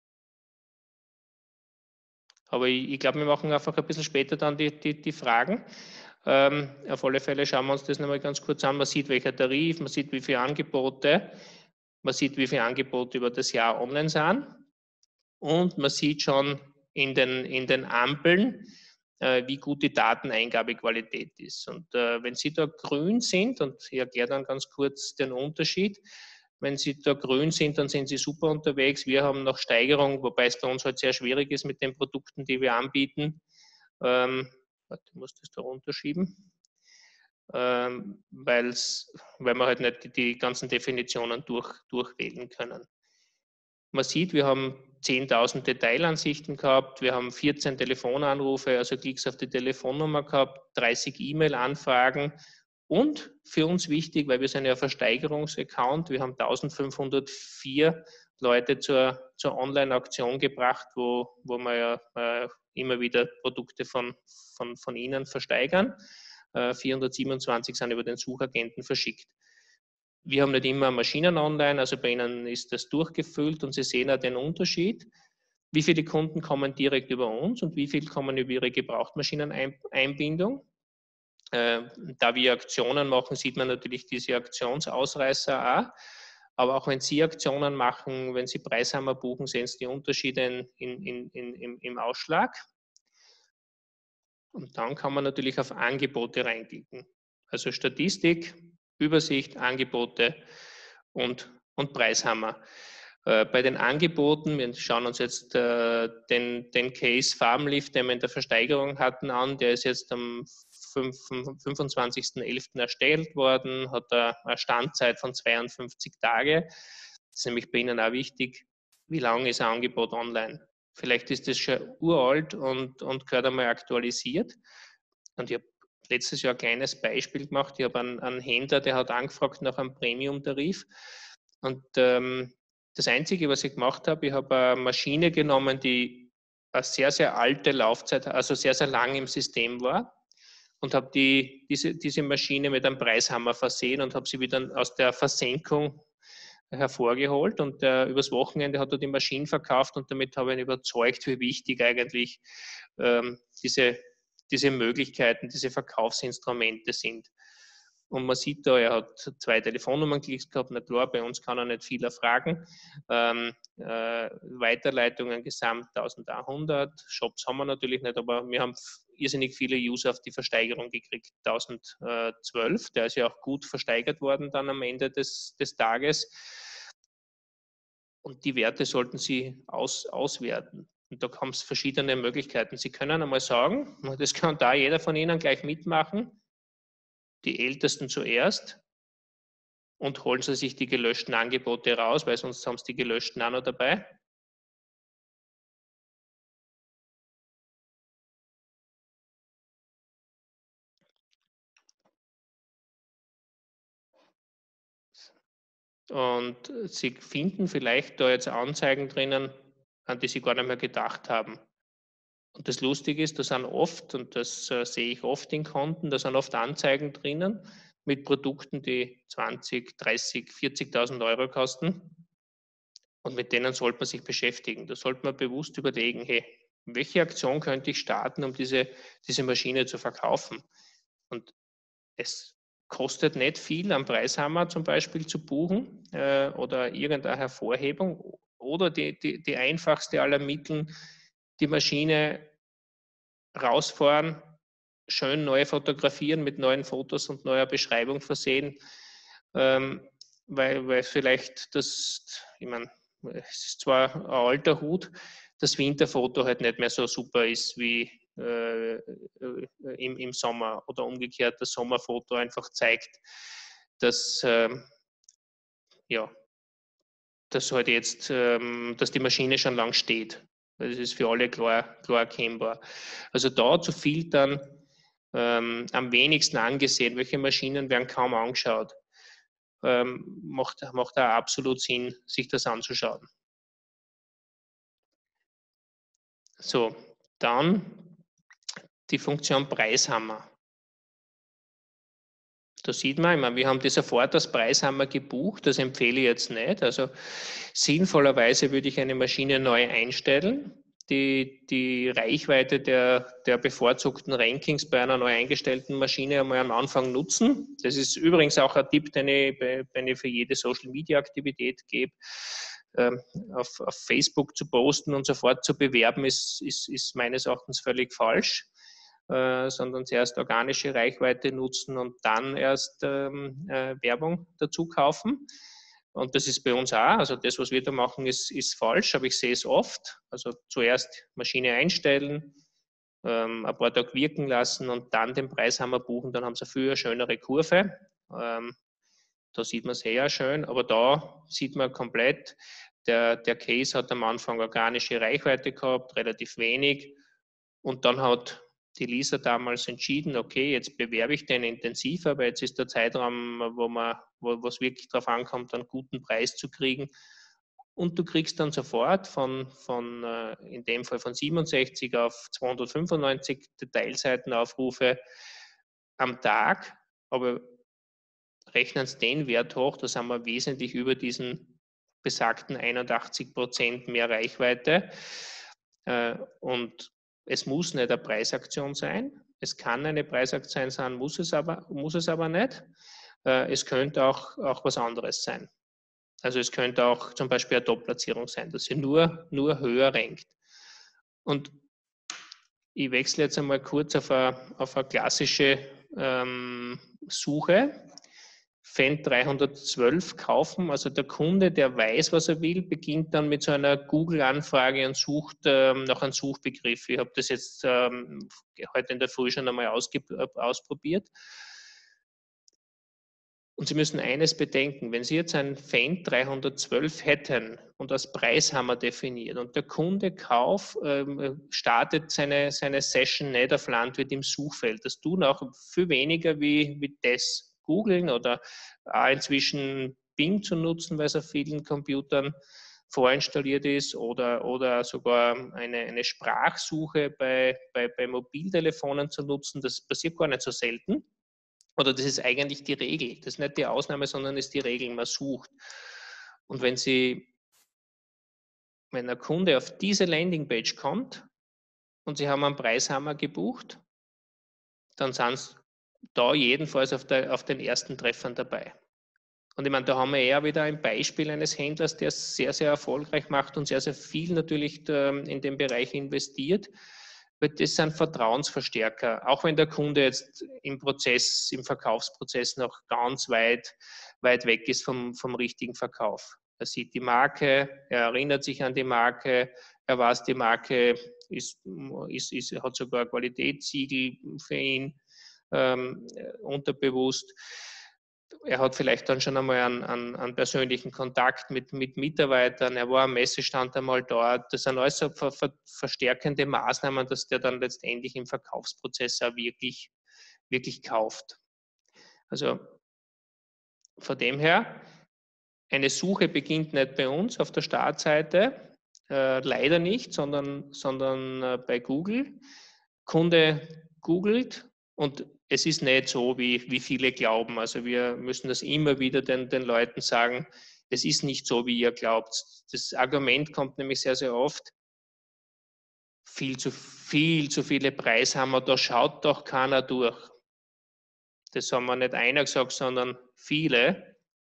Aber ich glaube, wir machen einfach ein bisschen später dann die Fragen. Auf alle Fälle schauen wir uns das nochmal ganz kurz an. Man sieht, welcher Tarif, man sieht, wie viele Angebote, man sieht, wie viele Angebote über das Jahr online sind. Und man sieht schon in den Ampeln, wie gut die Dateneingabequalität ist. Und wenn Sie da grün sind, und ich erkläre dann ganz kurz den Unterschied, wenn Sie da grün sind, dann sind Sie super unterwegs. Wir haben noch Steigerung, wobei es bei uns halt sehr schwierig ist mit den Produkten, die wir anbieten. Ich muss das da runterschieben, weil wir halt nicht die ganzen Definitionen durchwählen können. Man sieht, wir haben 10.000 Detailansichten gehabt, wir haben 14 Telefonanrufe, also Klicks auf die Telefonnummer gehabt, 30 E-Mail-Anfragen und für uns wichtig, weil wir sind ja ein Versteigerungsaccount, wir haben 1504 Leute zur Online-Auktion gebracht, wo wir ja immer wieder Produkte von Ihnen versteigern. 427 sind über den Suchagenten verschickt. Wir haben nicht immer Maschinen online, also bei Ihnen ist das durchgefüllt und Sie sehen auch den Unterschied. Wie viele Kunden kommen direkt über uns und wie viele kommen über Ihre Gebrauchtmaschineneinbindung? Da wir Aktionen machen, sieht man natürlich diese Aktionsausreißer auch. Aber auch wenn Sie Aktionen machen, wenn Sie Preishammer buchen, sehen Sie die Unterschiede im Ausschlag. Und dann kann man natürlich auf Angebote reinklicken. Also Statistik, Übersicht, Angebote und Preishammer. Bei den Angeboten, wir schauen uns jetzt den Case Farmlift, den wir in der Versteigerung hatten, an. Der ist jetzt am 25.11. erstellt worden, hat eine Standzeit von 52 Tage. Das ist nämlich bei Ihnen auch wichtig, wie lange ist ein Angebot online. Vielleicht ist das schon uralt und gehört einmal aktualisiert. Und ich habe letztes Jahr ein kleines Beispiel gemacht. Ich habe einen Händler, der hat angefragt nach einem Premium-Tarif. Und das Einzige, was ich gemacht habe, ich habe eine Maschine genommen, die eine sehr, sehr alte Laufzeit, also sehr, sehr lang im System war, und habe diese Maschine mit einem Preishammer versehen und habe sie wieder aus der Versenkung hervorgeholt. Und übers Wochenende hat er die Maschinen verkauft und damit habe ich ihn überzeugt, wie wichtig eigentlich diese Möglichkeiten, diese Verkaufsinstrumente sind. Und man sieht da, er hat 2 Telefonnummern-Klicks gehabt, na klar, bei uns kann er nicht viel erfragen. Weiterleitungen gesamt 1100, Shops haben wir natürlich nicht, aber wir haben irrsinnig viele User auf die Versteigerung gekriegt, 1012, der ist ja auch gut versteigert worden dann am Ende des Tages. Und die Werte sollten Sie auswerten. Und da haben es verschiedene Möglichkeiten. Sie können einmal sagen, das kann da jeder von Ihnen gleich mitmachen, die Ältesten zuerst und holen Sie sich die gelöschten Angebote raus, weil sonst haben Sie die gelöschten auch noch dabei. Und Sie finden vielleicht da jetzt Anzeigen drinnen, an die Sie gar nicht mehr gedacht haben. Und das Lustige ist, da sind oft, und das sehe ich oft in Konten, da sind oft Anzeigen drinnen mit Produkten, die 20, 30, 40.000 Euro kosten. Und mit denen sollte man sich beschäftigen. Da sollte man bewusst überlegen, hey, welche Aktion könnte ich starten, um diese Maschine zu verkaufen? Und es kostet nicht viel, am Preishammer zum Beispiel zu buchen oder irgendeine Hervorhebung oder die einfachste aller Mittel, die Maschine rausfahren, schön neu fotografieren, mit neuen Fotos und neuer Beschreibung versehen, weil vielleicht ich meine, es ist zwar ein alter Hut, das Winterfoto halt nicht mehr so super ist wie im Sommer oder umgekehrt das Sommerfoto einfach zeigt, dass ja, dass halt jetzt, dass die Maschine schon lang steht. Das ist für alle klar erkennbar. Also da zu filtern, am wenigsten angesehen, welche Maschinen werden kaum angeschaut, macht da absolut Sinn, sich das anzuschauen. So, dann die Funktion Preishammer. Da sieht man, ich meine, wir haben das sofort als Preishammer gebucht, das empfehle ich jetzt nicht. Also sinnvollerweise würde ich eine Maschine neu einstellen, die Reichweite der bevorzugten Rankings bei einer neu eingestellten Maschine einmal am Anfang nutzen. Das ist übrigens auch ein Tipp, den ich für jede Social-Media-Aktivität gebe. Auf Facebook zu posten und sofort zu bewerben, ist meines Erachtens völlig falsch. Sondern zuerst organische Reichweite nutzen und dann erst Werbung dazu kaufen. Und das ist bei uns auch, also das, was wir da machen, ist falsch, aber ich sehe es oft. Also zuerst Maschine einstellen, ein paar Tage wirken lassen und dann den Preishammer buchen, dann haben sie eine viel schönere Kurve. Da sieht man es sehr schön, aber da sieht man komplett, der Case hat am Anfang organische Reichweite gehabt, relativ wenig, und dann hat die Lisa damals entschieden, okay, jetzt bewerbe ich den intensiver, weil jetzt ist der Zeitraum, wo es wirklich darauf ankommt, einen guten Preis zu kriegen. Und du kriegst dann sofort in dem Fall von 67 auf 295 Detailseitenaufrufe am Tag, aber rechnen Sie den Wert hoch, da sind wir wesentlich über diesen besagten 81% mehr Reichweite. Und es muss nicht eine Preisaktion sein. Es kann eine Preisaktion sein, muss es aber nicht. Es könnte auch was anderes sein. Also es könnte auch zum Beispiel eine Top-Platzierung sein, dass sie nur höher rankt. Und ich wechsle jetzt einmal kurz auf eine klassische Suche. Fendt 312 kaufen, also der Kunde, der weiß, was er will, beginnt dann mit so einer Google-Anfrage und sucht nach einem Suchbegriff. Ich habe das jetzt heute in der Früh schon einmal ausprobiert. Und Sie müssen eines bedenken, wenn Sie jetzt ein Fendt 312 hätten und als Preishammer definiert und der Kunde startet seine Session nicht auf Landwirt im Suchfeld, das tun auch viel weniger wie das googeln oder auch inzwischen Bing zu nutzen, weil es auf vielen Computern vorinstalliert ist, oder sogar eine Sprachsuche bei Mobiltelefonen zu nutzen. Das passiert gar nicht so selten. Oder das ist eigentlich die Regel. Das ist nicht die Ausnahme, sondern ist die Regel. Man sucht. Und wenn ein Kunde auf diese Landingpage kommt und Sie haben einen Preishammer gebucht, dann sind Sie da jedenfalls auf den ersten Treffern dabei. Und ich meine, da haben wir eher wieder ein Beispiel eines Händlers, der es sehr, sehr erfolgreich macht und sehr, sehr viel natürlich in den Bereich investiert. Weil das sind Vertrauensverstärker. Auch wenn der Kunde jetzt im Verkaufsprozess noch ganz weit weg ist vom richtigen Verkauf. Er sieht die Marke, er erinnert sich an die Marke, er weiß, die Marke hat sogar Qualitätssiegel für ihn unterbewusst. Er hat vielleicht dann schon einmal einen persönlichen Kontakt mit Mitarbeitern, er war am Messestand einmal dort. Das sind alles so verstärkende Maßnahmen, dass der dann letztendlich im Verkaufsprozess auch wirklich kauft. Also von dem her, eine Suche beginnt nicht bei uns auf der Startseite, leider nicht, sondern bei Google. Kunde googelt und es ist nicht so, wie viele glauben. Also wir müssen das immer wieder den Leuten sagen, es ist nicht so, wie ihr glaubt. Das Argument kommt nämlich sehr, sehr oft, viel zu viele Preishammer, da schaut doch keiner durch. Das haben wir nicht einer gesagt, sondern viele.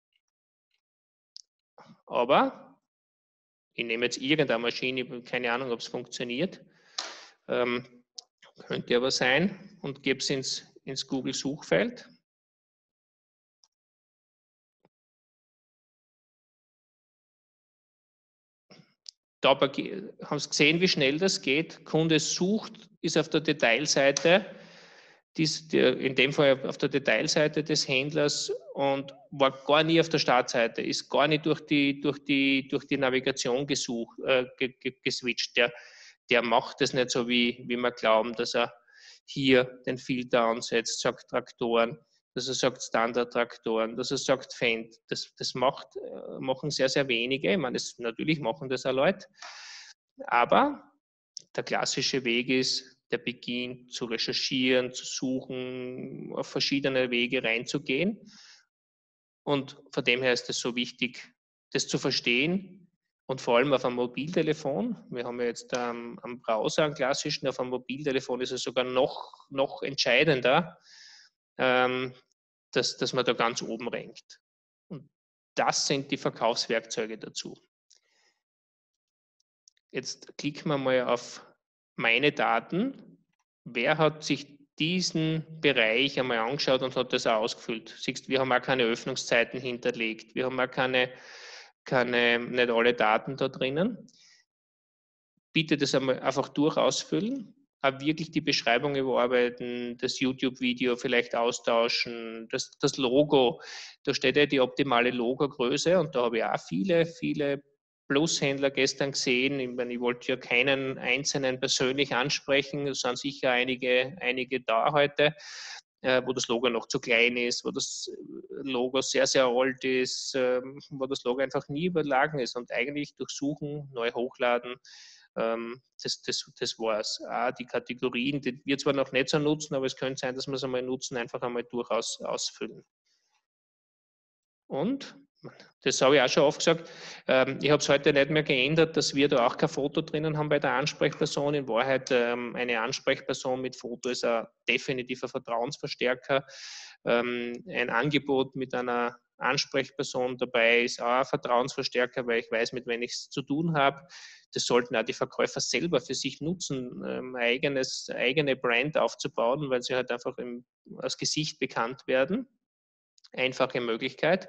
Aber ich nehme jetzt irgendeine Maschine, ich habe keine Ahnung, ob es funktioniert. Könnte aber sein, und gebe es ins Google-Suchfeld. Da haben Sie gesehen, wie schnell das geht. Kunde sucht, ist auf der Detailseite, in dem Fall auf der Detailseite des Händlers und war gar nie auf der Startseite, ist gar nicht durch die Navigation geswitcht. Der macht das nicht so, wie wir glauben, dass er hier den Filter ansetzt, sagt Traktoren, dass er sagt Standard-Traktoren, dass er sagt Fendt. Das machen sehr, sehr wenige. Ich meine, natürlich machen das auch Leute. Aber der klassische Weg ist, der beginnt zu recherchieren, zu suchen, auf verschiedene Wege reinzugehen. Und von dem her ist es so wichtig, das zu verstehen. Und vor allem auf einem Mobiltelefon. Wir haben ja jetzt am Browser einen klassischen, auf einem Mobiltelefon ist es sogar noch entscheidender, dass man da ganz oben rankt. Und das sind die Verkaufswerkzeuge dazu. Jetzt klicken wir mal auf meine Daten. Wer hat sich diesen Bereich einmal angeschaut und hat das auch ausgefüllt? Siehst, wir haben auch keine Öffnungszeiten hinterlegt. Wir haben auch nicht alle Daten da drinnen. Bitte das einmal einfach durchausfüllen. Auch wirklich die Beschreibung überarbeiten, das YouTube-Video vielleicht austauschen, das Logo, da steht ja die optimale Logogröße und da habe ich auch viele Plushändler gestern gesehen. Ich wollte ja keinen einzelnen persönlich ansprechen, es sind sicher einige da heute, wo das Logo noch zu klein ist, wo das Logo sehr, sehr alt ist, wo das Logo einfach nie überlagen ist und eigentlich durchsuchen, neu hochladen, das war es. Die Kategorien, die wir zwar noch nicht so nutzen, aber es könnte sein, dass wir es einmal nutzen, einfach einmal durchaus ausfüllen. Und, das habe ich auch schon oft gesagt, ich habe es heute nicht mehr geändert, dass wir da auch kein Foto drinnen haben bei der Ansprechperson. In Wahrheit eine Ansprechperson mit Foto ist ein definitiver Vertrauensverstärker. Ein Angebot mit einer Ansprechperson dabei ist auch ein Vertrauensverstärker, weil ich weiß, mit wem ich es zu tun habe. Das sollten auch die Verkäufer selber für sich nutzen, eigene Brand aufzubauen, weil sie halt einfach als Gesicht bekannt werden. Einfache Möglichkeit.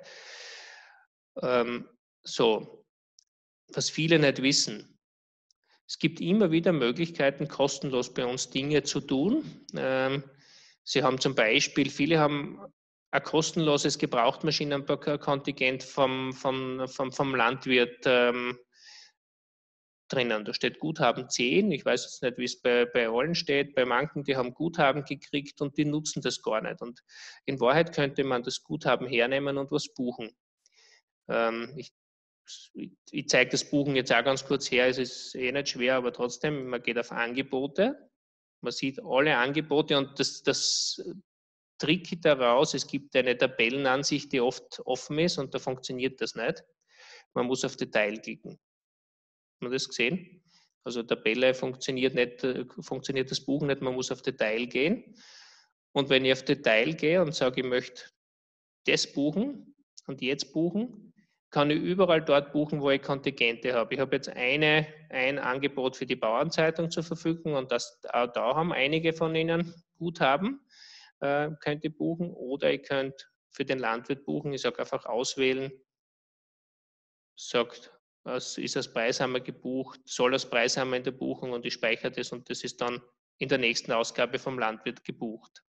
Was viele nicht wissen. Es gibt immer wieder Möglichkeiten, kostenlos bei uns Dinge zu tun. Sie haben zum Beispiel, viele haben ein kostenloses Gebrauchtmaschinenkontingent vom Landwirt drinnen. Da steht Guthaben 10. Ich weiß jetzt nicht, wie es bei allen steht. Bei manchen, die haben Guthaben gekriegt und die nutzen das gar nicht. Und in Wahrheit könnte man das Guthaben hernehmen und was buchen. Ich zeige das Buchen jetzt auch ganz kurz her, es ist eh nicht schwer, aber trotzdem, man geht auf Angebote, man sieht alle Angebote und das Trick daraus, es gibt eine Tabellenansicht, die oft offen ist und da funktioniert das nicht. Man muss auf Detail klicken. Hat man das gesehen? Also Tabelle funktioniert nicht, funktioniert das Buchen nicht, man muss auf Detail gehen. Und wenn ich auf Detail gehe und sage, ich möchte das buchen und jetzt buchen, kann ich überall dort buchen, wo ich Kontingente habe. Ich habe jetzt ein Angebot für die Bauernzeitung zur Verfügung und da haben einige von Ihnen Guthaben, könnt ihr buchen, oder ihr könnt für den Landwirt buchen. Ich sage einfach auswählen, sagt, ist als Preishammer gebucht, soll als Preishammer in der Buchung und ich speichere das und das ist dann in der nächsten Ausgabe vom Landwirt gebucht.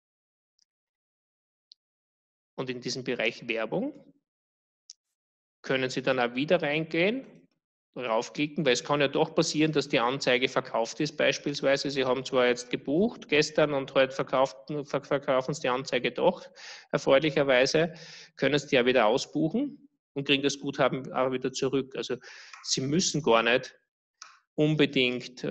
Und in diesem Bereich Werbung können Sie dann auch wieder reingehen, raufklicken, weil es kann ja doch passieren, dass die Anzeige verkauft ist beispielsweise. Sie haben zwar jetzt gebucht gestern und heute verkaufen Sie die Anzeige doch, erfreulicherweise, können Sie die ja wieder ausbuchen und kriegen das Guthaben auch wieder zurück. Also Sie müssen gar nicht unbedingt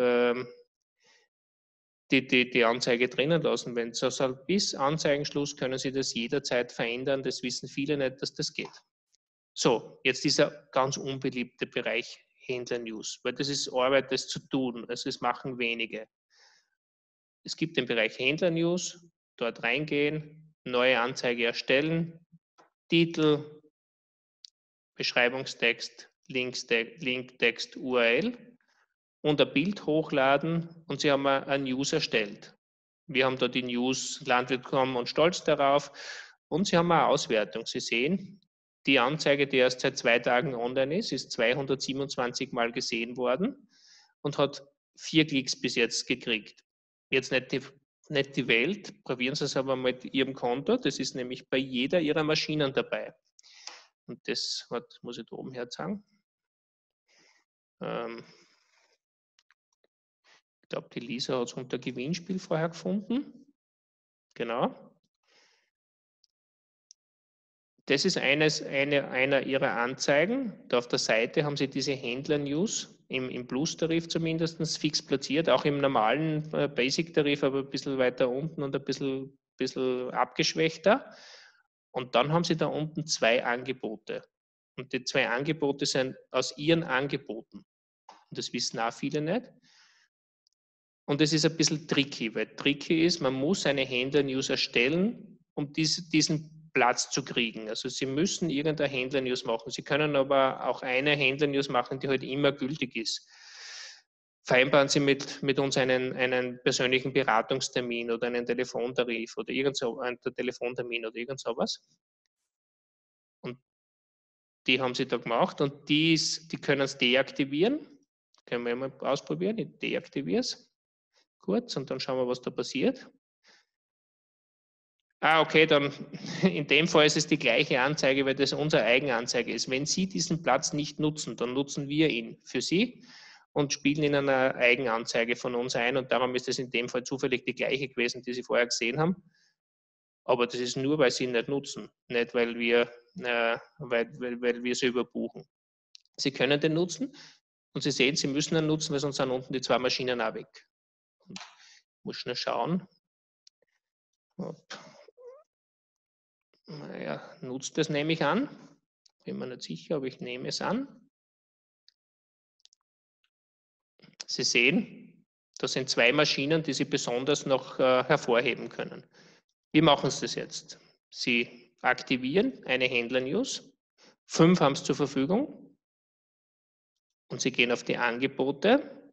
die Anzeige drinnen lassen. Wenn es also bis Anzeigenschluss können Sie das jederzeit verändern. Das wissen viele nicht, dass das geht. So, jetzt dieser ganz unbeliebte Bereich Händler-News, weil das ist Arbeit, das zu tun. Also es machen wenige. Es gibt den Bereich Händler-News, dort reingehen, neue Anzeige erstellen, Titel, Beschreibungstext, Linktext, URL und ein Bild hochladen und Sie haben eine News erstellt. Wir haben da die News Landwirt.com und stolz darauf und Sie haben eine Auswertung. Sie sehen, die Anzeige, die erst seit 2 Tagen online ist 227 Mal gesehen worden und hat 4 Klicks bis jetzt gekriegt. Jetzt nicht die Welt, probieren Sie es aber mit Ihrem Konto, das ist nämlich bei jeder Ihrer Maschinen dabei. Und das muss ich da oben her sagen. Ich glaube, die Lisa hat es unter Gewinnspiel vorher gefunden. Genau. Das ist einer ihrer Anzeigen. Da auf der Seite haben Sie diese Händler-News, im Plus-Tarif zumindest fix platziert, auch im normalen Basic-Tarif, aber ein bisschen weiter unten und ein bisschen abgeschwächter. Und dann haben Sie da unten 2 Angebote. Und die 2 Angebote sind aus Ihren Angeboten. Und das wissen auch viele nicht. Und das ist ein bisschen tricky, weil tricky ist, man muss eine Händler-News erstellen, um diesen Platz zu kriegen. Also Sie müssen irgendeine Händler-News machen. Sie können aber auch eine Händler-News machen, die halt immer gültig ist. Vereinbaren Sie mit uns einen persönlichen Beratungstermin oder einen Telefontarif oder einen Telefontermin oder irgend sowas. Und die haben Sie da gemacht und die können es deaktivieren. Können wir mal ausprobieren. Ich deaktiviere es kurz und dann schauen wir, was da passiert. Okay, dann in dem Fall ist es die gleiche Anzeige, weil das unsere Eigenanzeige ist. Wenn Sie diesen Platz nicht nutzen, dann nutzen wir ihn für Sie und spielen in einer Eigenanzeige von uns ein und darum ist es in dem Fall zufällig die gleiche gewesen, die Sie vorher gesehen haben. Aber das ist nur, weil Sie ihn nicht nutzen, nicht weil wir sie überbuchen. Sie können den nutzen und Sie sehen, Sie müssen ihn nutzen, weil sonst sind unten die 2 Maschinen auch weg. Ich muss schnell schauen. Naja, nutzt das nehme ich an. Bin mir nicht sicher, aber ich nehme es an. Sie sehen, das sind 2 Maschinen, die Sie besonders noch hervorheben können. Wie machen Sie das jetzt? Sie aktivieren eine Händler-News. 5 haben es zur Verfügung. Und Sie gehen auf die Angebote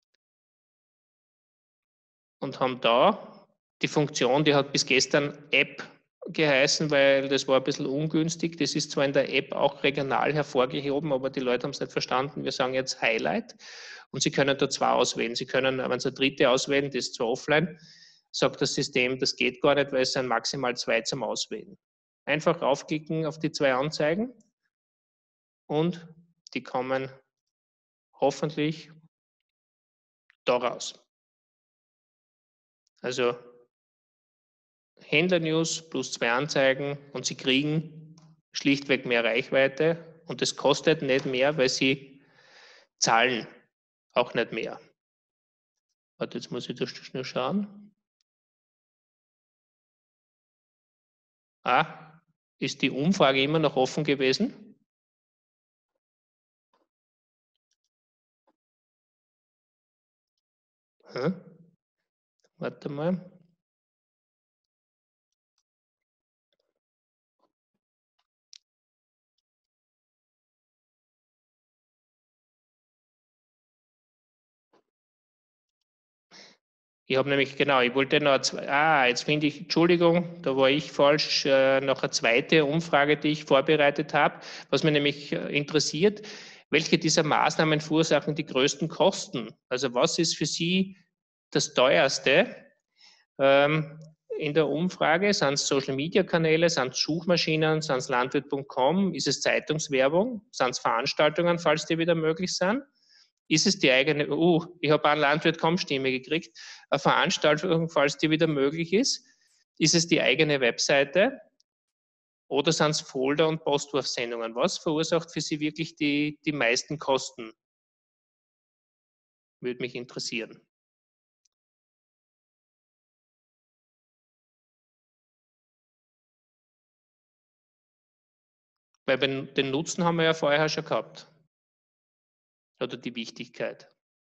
und haben da die Funktion, die hat bis gestern App geheißen, weil das war ein bisschen ungünstig. Das ist zwar in der App auch regional hervorgehoben, aber die Leute haben es nicht verstanden. Wir sagen jetzt Highlight und Sie können da 2 auswählen. Sie können, wenn Sie eine dritte auswählen, das ist zwar offline, sagt das System, das geht gar nicht, weil es sind maximal 2 zum Auswählen. Einfach raufklicken auf die 2 Anzeigen und die kommen hoffentlich da raus. Also Händler-News plus 2 Anzeigen und Sie kriegen schlichtweg mehr Reichweite und es kostet nicht mehr, weil sie zahlen auch nicht mehr. Warte, jetzt muss ich das schnell schauen. Ist die Umfrage immer noch offen gewesen? Warte mal. Ich habe nämlich, genau, ich wollte noch, jetzt finde ich, Entschuldigung, da war ich falsch, noch eine zweite Umfrage, die ich vorbereitet habe, was mich nämlich interessiert, welche dieser Maßnahmen verursachen die größten Kosten? Also was ist für Sie das teuerste in der Umfrage? Sind es Social-Media-Kanäle, sind es Suchmaschinen, sind es Landwirt.com, ist es Zeitungswerbung, sind es Veranstaltungen, falls die wieder möglich sind? Ist es die eigene, ich habe eine Landwirt.com-Stimme gekriegt, eine Veranstaltung, falls die wieder möglich ist? Ist es die eigene Webseite? Oder sind es Folder- und Postwurfsendungen? Was verursacht für Sie wirklich die meisten Kosten? Würde mich interessieren. Weil den Nutzen haben wir ja vorher schon gehabt. Oder die Wichtigkeit.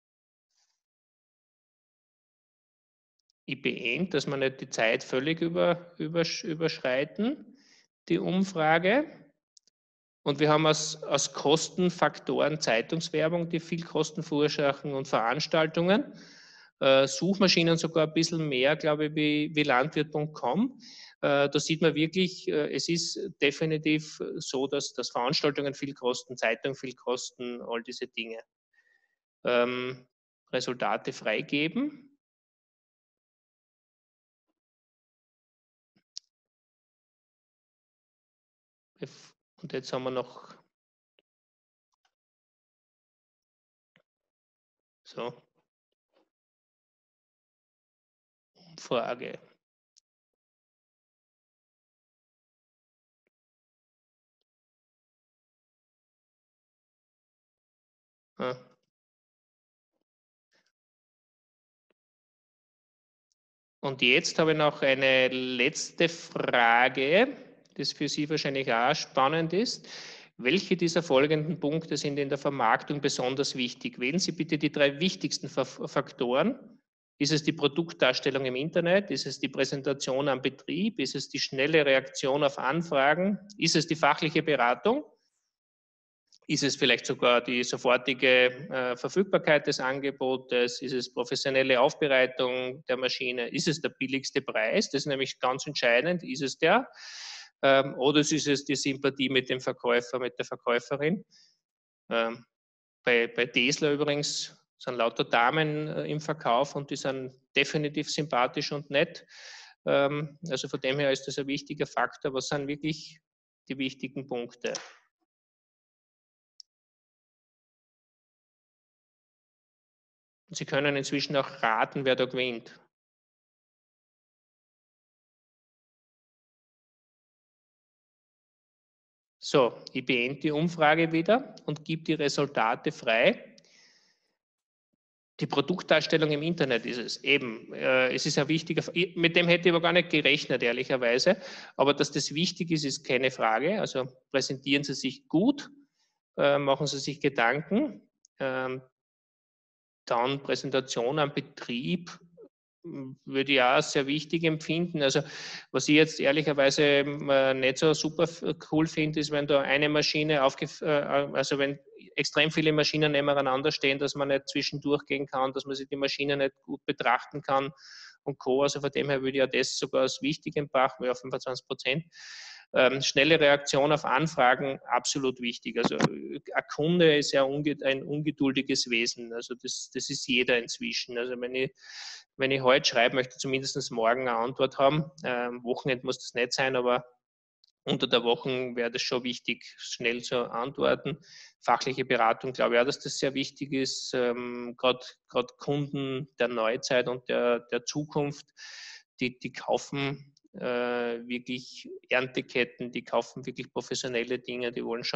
Ich beende, dass wir nicht die Zeit völlig überschreiten, die Umfrage. Und wir haben aus Kostenfaktoren Zeitungswerbung, die viel Kosten verursachen, und Veranstaltungen. Suchmaschinen sogar ein bisschen mehr, glaube ich, wie Landwirt.com. Da sieht man wirklich, es ist definitiv so, dass Veranstaltungen viel kosten, Zeitungen viel kosten, all diese Dinge. Resultate freigeben. Und jetzt haben wir noch so Umfrage. Und jetzt habe ich noch eine letzte Frage, die für Sie wahrscheinlich auch spannend ist. Welche dieser folgenden Punkte sind in der Vermarktung besonders wichtig? Wählen Sie bitte die 3 wichtigsten Faktoren. Ist es die Produktdarstellung im Internet? Ist es die Präsentation am Betrieb? Ist es die schnelle Reaktion auf Anfragen? Ist es die fachliche Beratung? Ist es vielleicht sogar die sofortige Verfügbarkeit des Angebotes? Ist es professionelle Aufbereitung der Maschine? Ist es der billigste Preis? Das ist nämlich ganz entscheidend. Ist es der? Oder ist es die Sympathie mit dem Verkäufer, mit der Verkäuferin? Bei Tesla übrigens sind lauter Damen im Verkauf und die sind definitiv sympathisch und nett. Also von dem her ist das ein wichtiger Faktor. Was sind wirklich die wichtigen Punkte? Sie können inzwischen auch raten, wer da gewinnt. So, ich beende die Umfrage wieder und gebe die Resultate frei. Die Produktdarstellung im Internet ist es. Eben, es ist ein wichtiger, mit dem hätte ich aber gar nicht gerechnet, ehrlicherweise. Aber dass das wichtig ist, ist keine Frage. Also präsentieren Sie sich gut, machen Sie sich Gedanken. Dann Präsentation am Betrieb würde ich auch sehr wichtig empfinden. Also was ich jetzt ehrlicherweise nicht so super cool finde, ist, wenn da eine Maschine also wenn extrem viele Maschinen nebeneinander stehen, dass man nicht zwischendurch gehen kann, dass man sich die Maschine nicht gut betrachten kann und Co. Also von dem her würde ich ja das sogar als wichtig empfachen, auf 25%. Schnelle Reaktion auf Anfragen, absolut wichtig. Also ein Kunde ist ja ein ungeduldiges Wesen. Also das ist jeder inzwischen. Also wenn ich heute schreibe, möchte ich zumindest morgen eine Antwort haben. Wochenende muss das nicht sein, aber unter der Woche wäre das schon wichtig, schnell zu antworten. Fachliche Beratung, glaube ich auch, dass das sehr wichtig ist. Gerade Kunden der Neuzeit und der Zukunft, die kaufen wirklich Ernteketten, die kaufen wirklich professionelle Dinge, die wollen schon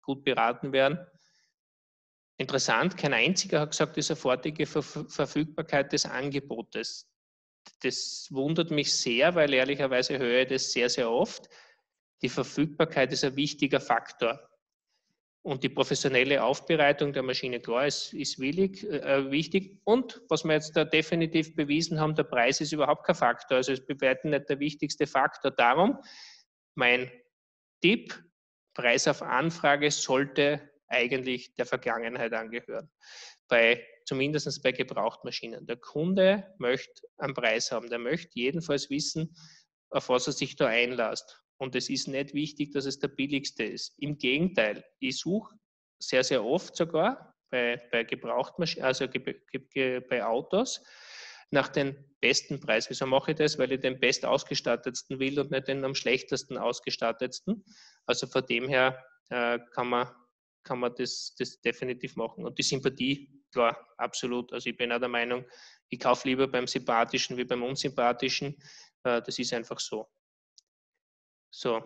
gut beraten werden. Interessant, kein einziger hat gesagt, die sofortige Verfügbarkeit des Angebotes. Das wundert mich sehr, weil ehrlicherweise höre ich das sehr, sehr oft. Die Verfügbarkeit ist ein wichtiger Faktor. Und die professionelle Aufbereitung der Maschine, klar, ist wichtig. Und was wir jetzt da definitiv bewiesen haben, der Preis ist überhaupt kein Faktor. Also es ist bei weitem nicht der wichtigste Faktor. Darum, mein Tipp, Preis auf Anfrage sollte eigentlich der Vergangenheit angehören. Zumindest bei Gebrauchtmaschinen. Der Kunde möchte einen Preis haben. Der möchte jedenfalls wissen, auf was er sich da einlässt. Und es ist nicht wichtig, dass es der billigste ist. Im Gegenteil, ich suche sehr, sehr oft sogar bei Gebrauchtmaschinen, also bei Autos, nach dem besten Preis. Wieso mache ich das? Weil ich den best ausgestattetsten will und nicht den am schlechtesten ausgestattetsten. Also von dem her kann man das definitiv machen. Und die Sympathie, klar, absolut. Also ich bin auch der Meinung, ich kaufe lieber beim Sympathischen wie beim Unsympathischen. Das ist einfach so. So.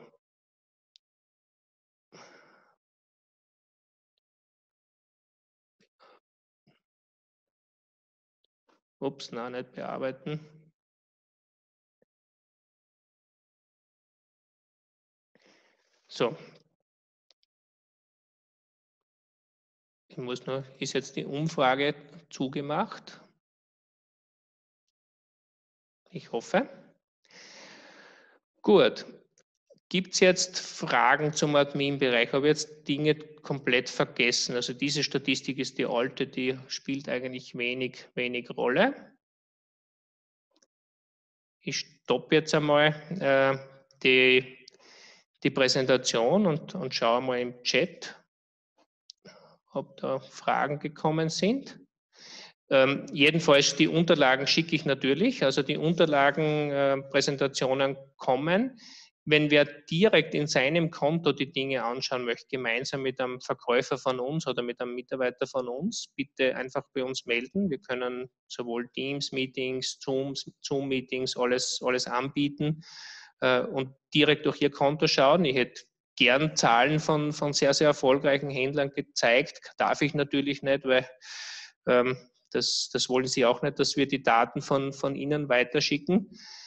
Ups, nein, nicht bearbeiten. So. Ist jetzt die Umfrage zugemacht? Ich hoffe. Gut. Gibt es jetzt Fragen zum Admin-Bereich? Habe ich jetzt Dinge komplett vergessen? Also diese Statistik ist die alte, die spielt eigentlich wenig Rolle. Ich stoppe jetzt einmal die Präsentation und schaue mal im Chat, ob da Fragen gekommen sind. Jedenfalls die Unterlagen schicke ich natürlich, also die Unterlagenpräsentationen kommen. Wenn wer direkt in seinem Konto die Dinge anschauen möchte, gemeinsam mit einem Verkäufer von uns oder mit einem Mitarbeiter von uns, bitte einfach bei uns melden. Wir können sowohl Teams-Meetings, Zoom-Meetings, alles anbieten und direkt durch Ihr Konto schauen. Ich hätte gern Zahlen von sehr, sehr erfolgreichen Händlern gezeigt. Darf ich natürlich nicht, weil das wollen Sie auch nicht, dass wir die Daten von Ihnen weiterschicken.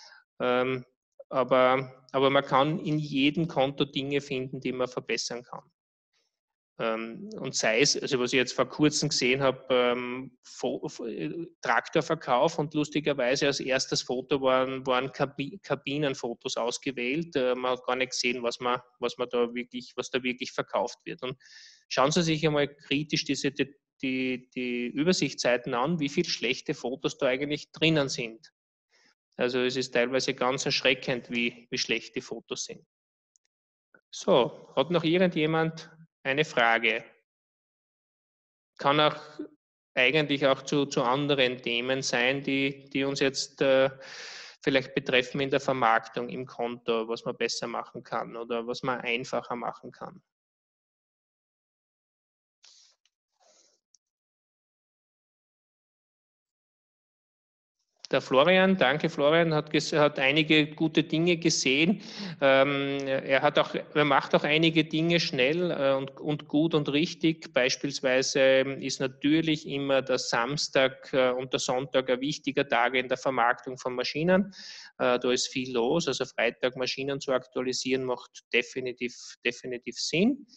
Aber man kann in jedem Konto Dinge finden, die man verbessern kann. Und sei es, also was ich jetzt vor kurzem gesehen habe, Traktorverkauf und lustigerweise als erstes Foto waren Kabinenfotos ausgewählt. Man hat gar nicht gesehen, was da wirklich verkauft wird. Und schauen Sie sich einmal kritisch die Übersichtsseiten an, wie viele schlechte Fotos da eigentlich drinnen sind. Also es ist teilweise ganz erschreckend, wie schlecht die Fotos sind. So, hat noch irgendjemand eine Frage? Kann auch eigentlich auch zu anderen Themen sein, die uns jetzt vielleicht betreffen in der Vermarktung im Konto, was man besser machen kann oder was man einfacher machen kann. Der Florian, danke Florian, hat einige gute Dinge gesehen. Er macht auch einige Dinge schnell und gut und richtig. Beispielsweise ist natürlich immer der Samstag und der Sonntag ein wichtiger Tag in der Vermarktung von Maschinen. Da ist viel los, also Freitag Maschinen zu aktualisieren macht definitiv Sinn.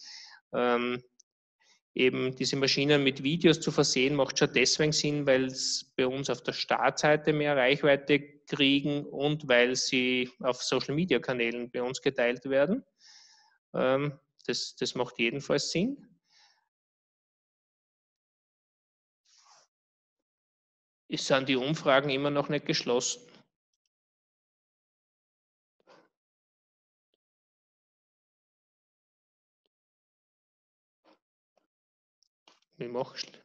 Eben diese Maschinen mit Videos zu versehen, macht schon deswegen Sinn, weil es bei uns auf der Startseite mehr Reichweite kriegen und weil sie auf Social-Media-Kanälen bei uns geteilt werden. Das macht jedenfalls Sinn. Sind die Umfragen immer noch nicht geschlossen? Wie machst du?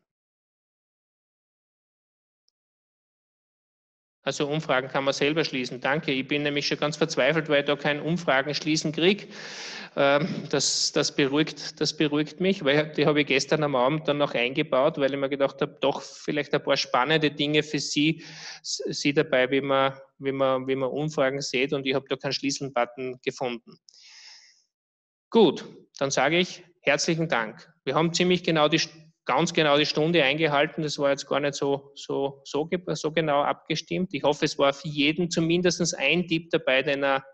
Also Umfragen kann man selber schließen. Danke, ich bin nämlich schon ganz verzweifelt, weil ich da kein Umfragen schließen kriege. Das beruhigt mich, weil die habe ich gestern am Abend dann noch eingebaut, weil ich mir gedacht habe, doch vielleicht ein paar spannende Dinge für Sie dabei, wie man Umfragen sieht, und ich habe da keinen Schließen-Button gefunden. Gut, dann sage ich herzlichen Dank. Wir haben ganz genau die Stunde eingehalten. Das war jetzt gar nicht so genau abgestimmt. Ich hoffe, es war für jeden zumindest ein Tipp dabei, den er,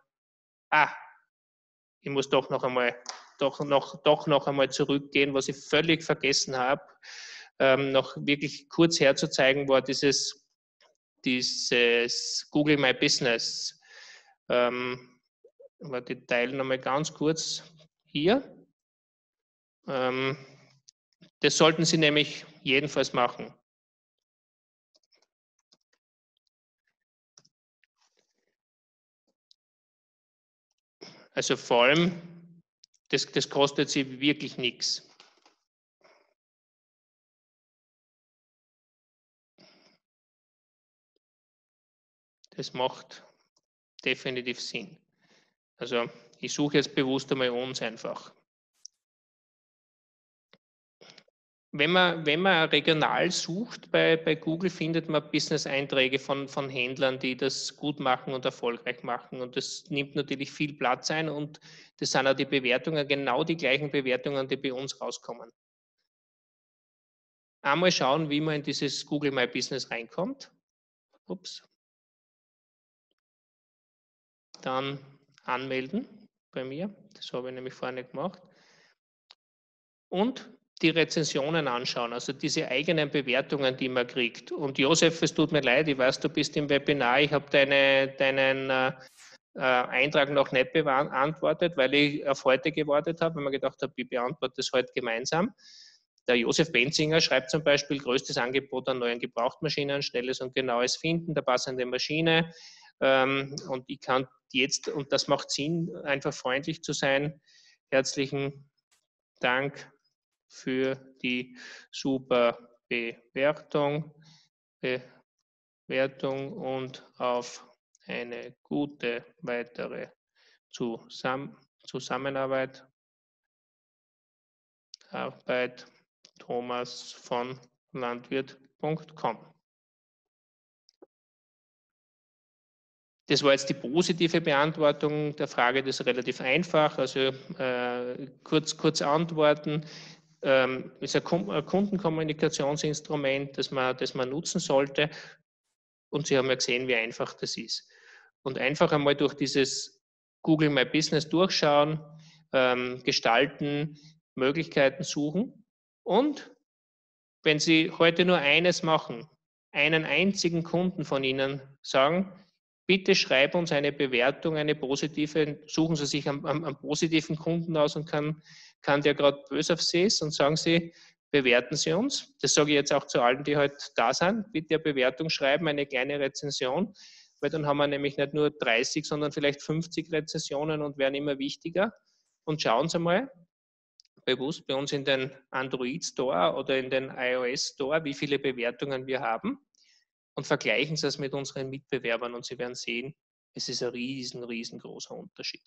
ich muss doch noch einmal zurückgehen, was ich völlig vergessen habe, noch wirklich kurz herzuzeigen, war dieses Google My Business. Die teilen nochmal ganz kurz hier. Das sollten Sie nämlich jedenfalls machen. Also vor allem, das kostet Sie wirklich nichts. Das macht definitiv Sinn. Also ich suche jetzt bewusst einmal uns einfach. Wenn man regional sucht bei Google, findet man Business-Einträge von Händlern, die das gut machen und erfolgreich machen. Und das nimmt natürlich viel Platz ein und das sind auch die Bewertungen, genau die gleichen Bewertungen, die bei uns rauskommen. Einmal schauen, wie man in dieses Google My Business reinkommt. Ups. Dann anmelden bei mir. Das habe ich nämlich vorher nicht gemacht. Und die Rezensionen anschauen, also diese eigenen Bewertungen, die man kriegt. Und Josef, es tut mir leid, ich weiß, du bist im Webinar, ich habe deinen Eintrag noch nicht beantwortet, weil ich auf heute gewartet habe, weil man gedacht habe, ich beantworte das heute gemeinsam. Der Josef Benzinger schreibt zum Beispiel, größtes Angebot an neuen Gebrauchtmaschinen, schnelles und genaues Finden der passenden Maschine. Und ich kann jetzt, und das macht Sinn, einfach freundlich zu sein. Herzlichen Dank für die super Bewertung und auf eine gute weitere Zusammenarbeit. Thomas von landwirt.com. Das war jetzt die positive Beantwortung der Frage, das ist relativ einfach, also kurz antworten. Ist ein Kundenkommunikationsinstrument, das man nutzen sollte. Und Sie haben ja gesehen, wie einfach das ist. Und einfach einmal durch dieses Google My Business durchschauen, gestalten, Möglichkeiten suchen. Und wenn Sie heute nur eines machen, einen einzigen Kunden von Ihnen sagen, bitte schreib uns eine Bewertung, eine positive, suchen Sie sich einen positiven Kunden aus und kann der gerade böse auf Sie ist und sagen Sie, bewerten Sie uns. Das sage ich jetzt auch zu allen, die heute da sind. Bitte eine Bewertung schreiben, eine kleine Rezension, weil dann haben wir nämlich nicht nur 30, sondern vielleicht 50 Rezensionen und werden immer wichtiger. Und schauen Sie mal, bewusst bei uns in den Android Store oder in den iOS Store, wie viele Bewertungen wir haben und vergleichen Sie es mit unseren Mitbewerbern und Sie werden sehen, es ist ein riesengroßer Unterschied.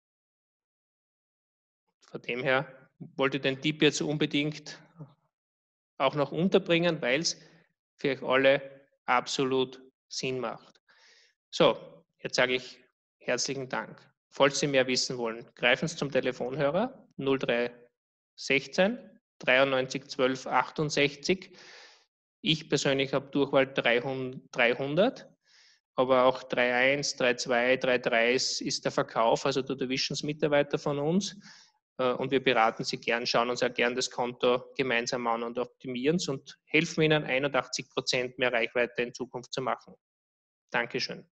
Von dem her wollte ich den Tipp jetzt unbedingt auch noch unterbringen, weil es für euch alle absolut Sinn macht. So, jetzt sage ich herzlichen Dank. Falls Sie mehr wissen wollen, greifen Sie zum Telefonhörer 0316 93 12 68. Ich persönlich habe Durchwahl 300, aber auch 31, 32, 33 ist der Verkauf, also dort erwischen Sie Mitarbeiter von uns und wir beraten Sie gern, schauen uns auch gern das Konto gemeinsam an und optimieren es und helfen Ihnen 81% mehr Reichweite in Zukunft zu machen. Dankeschön.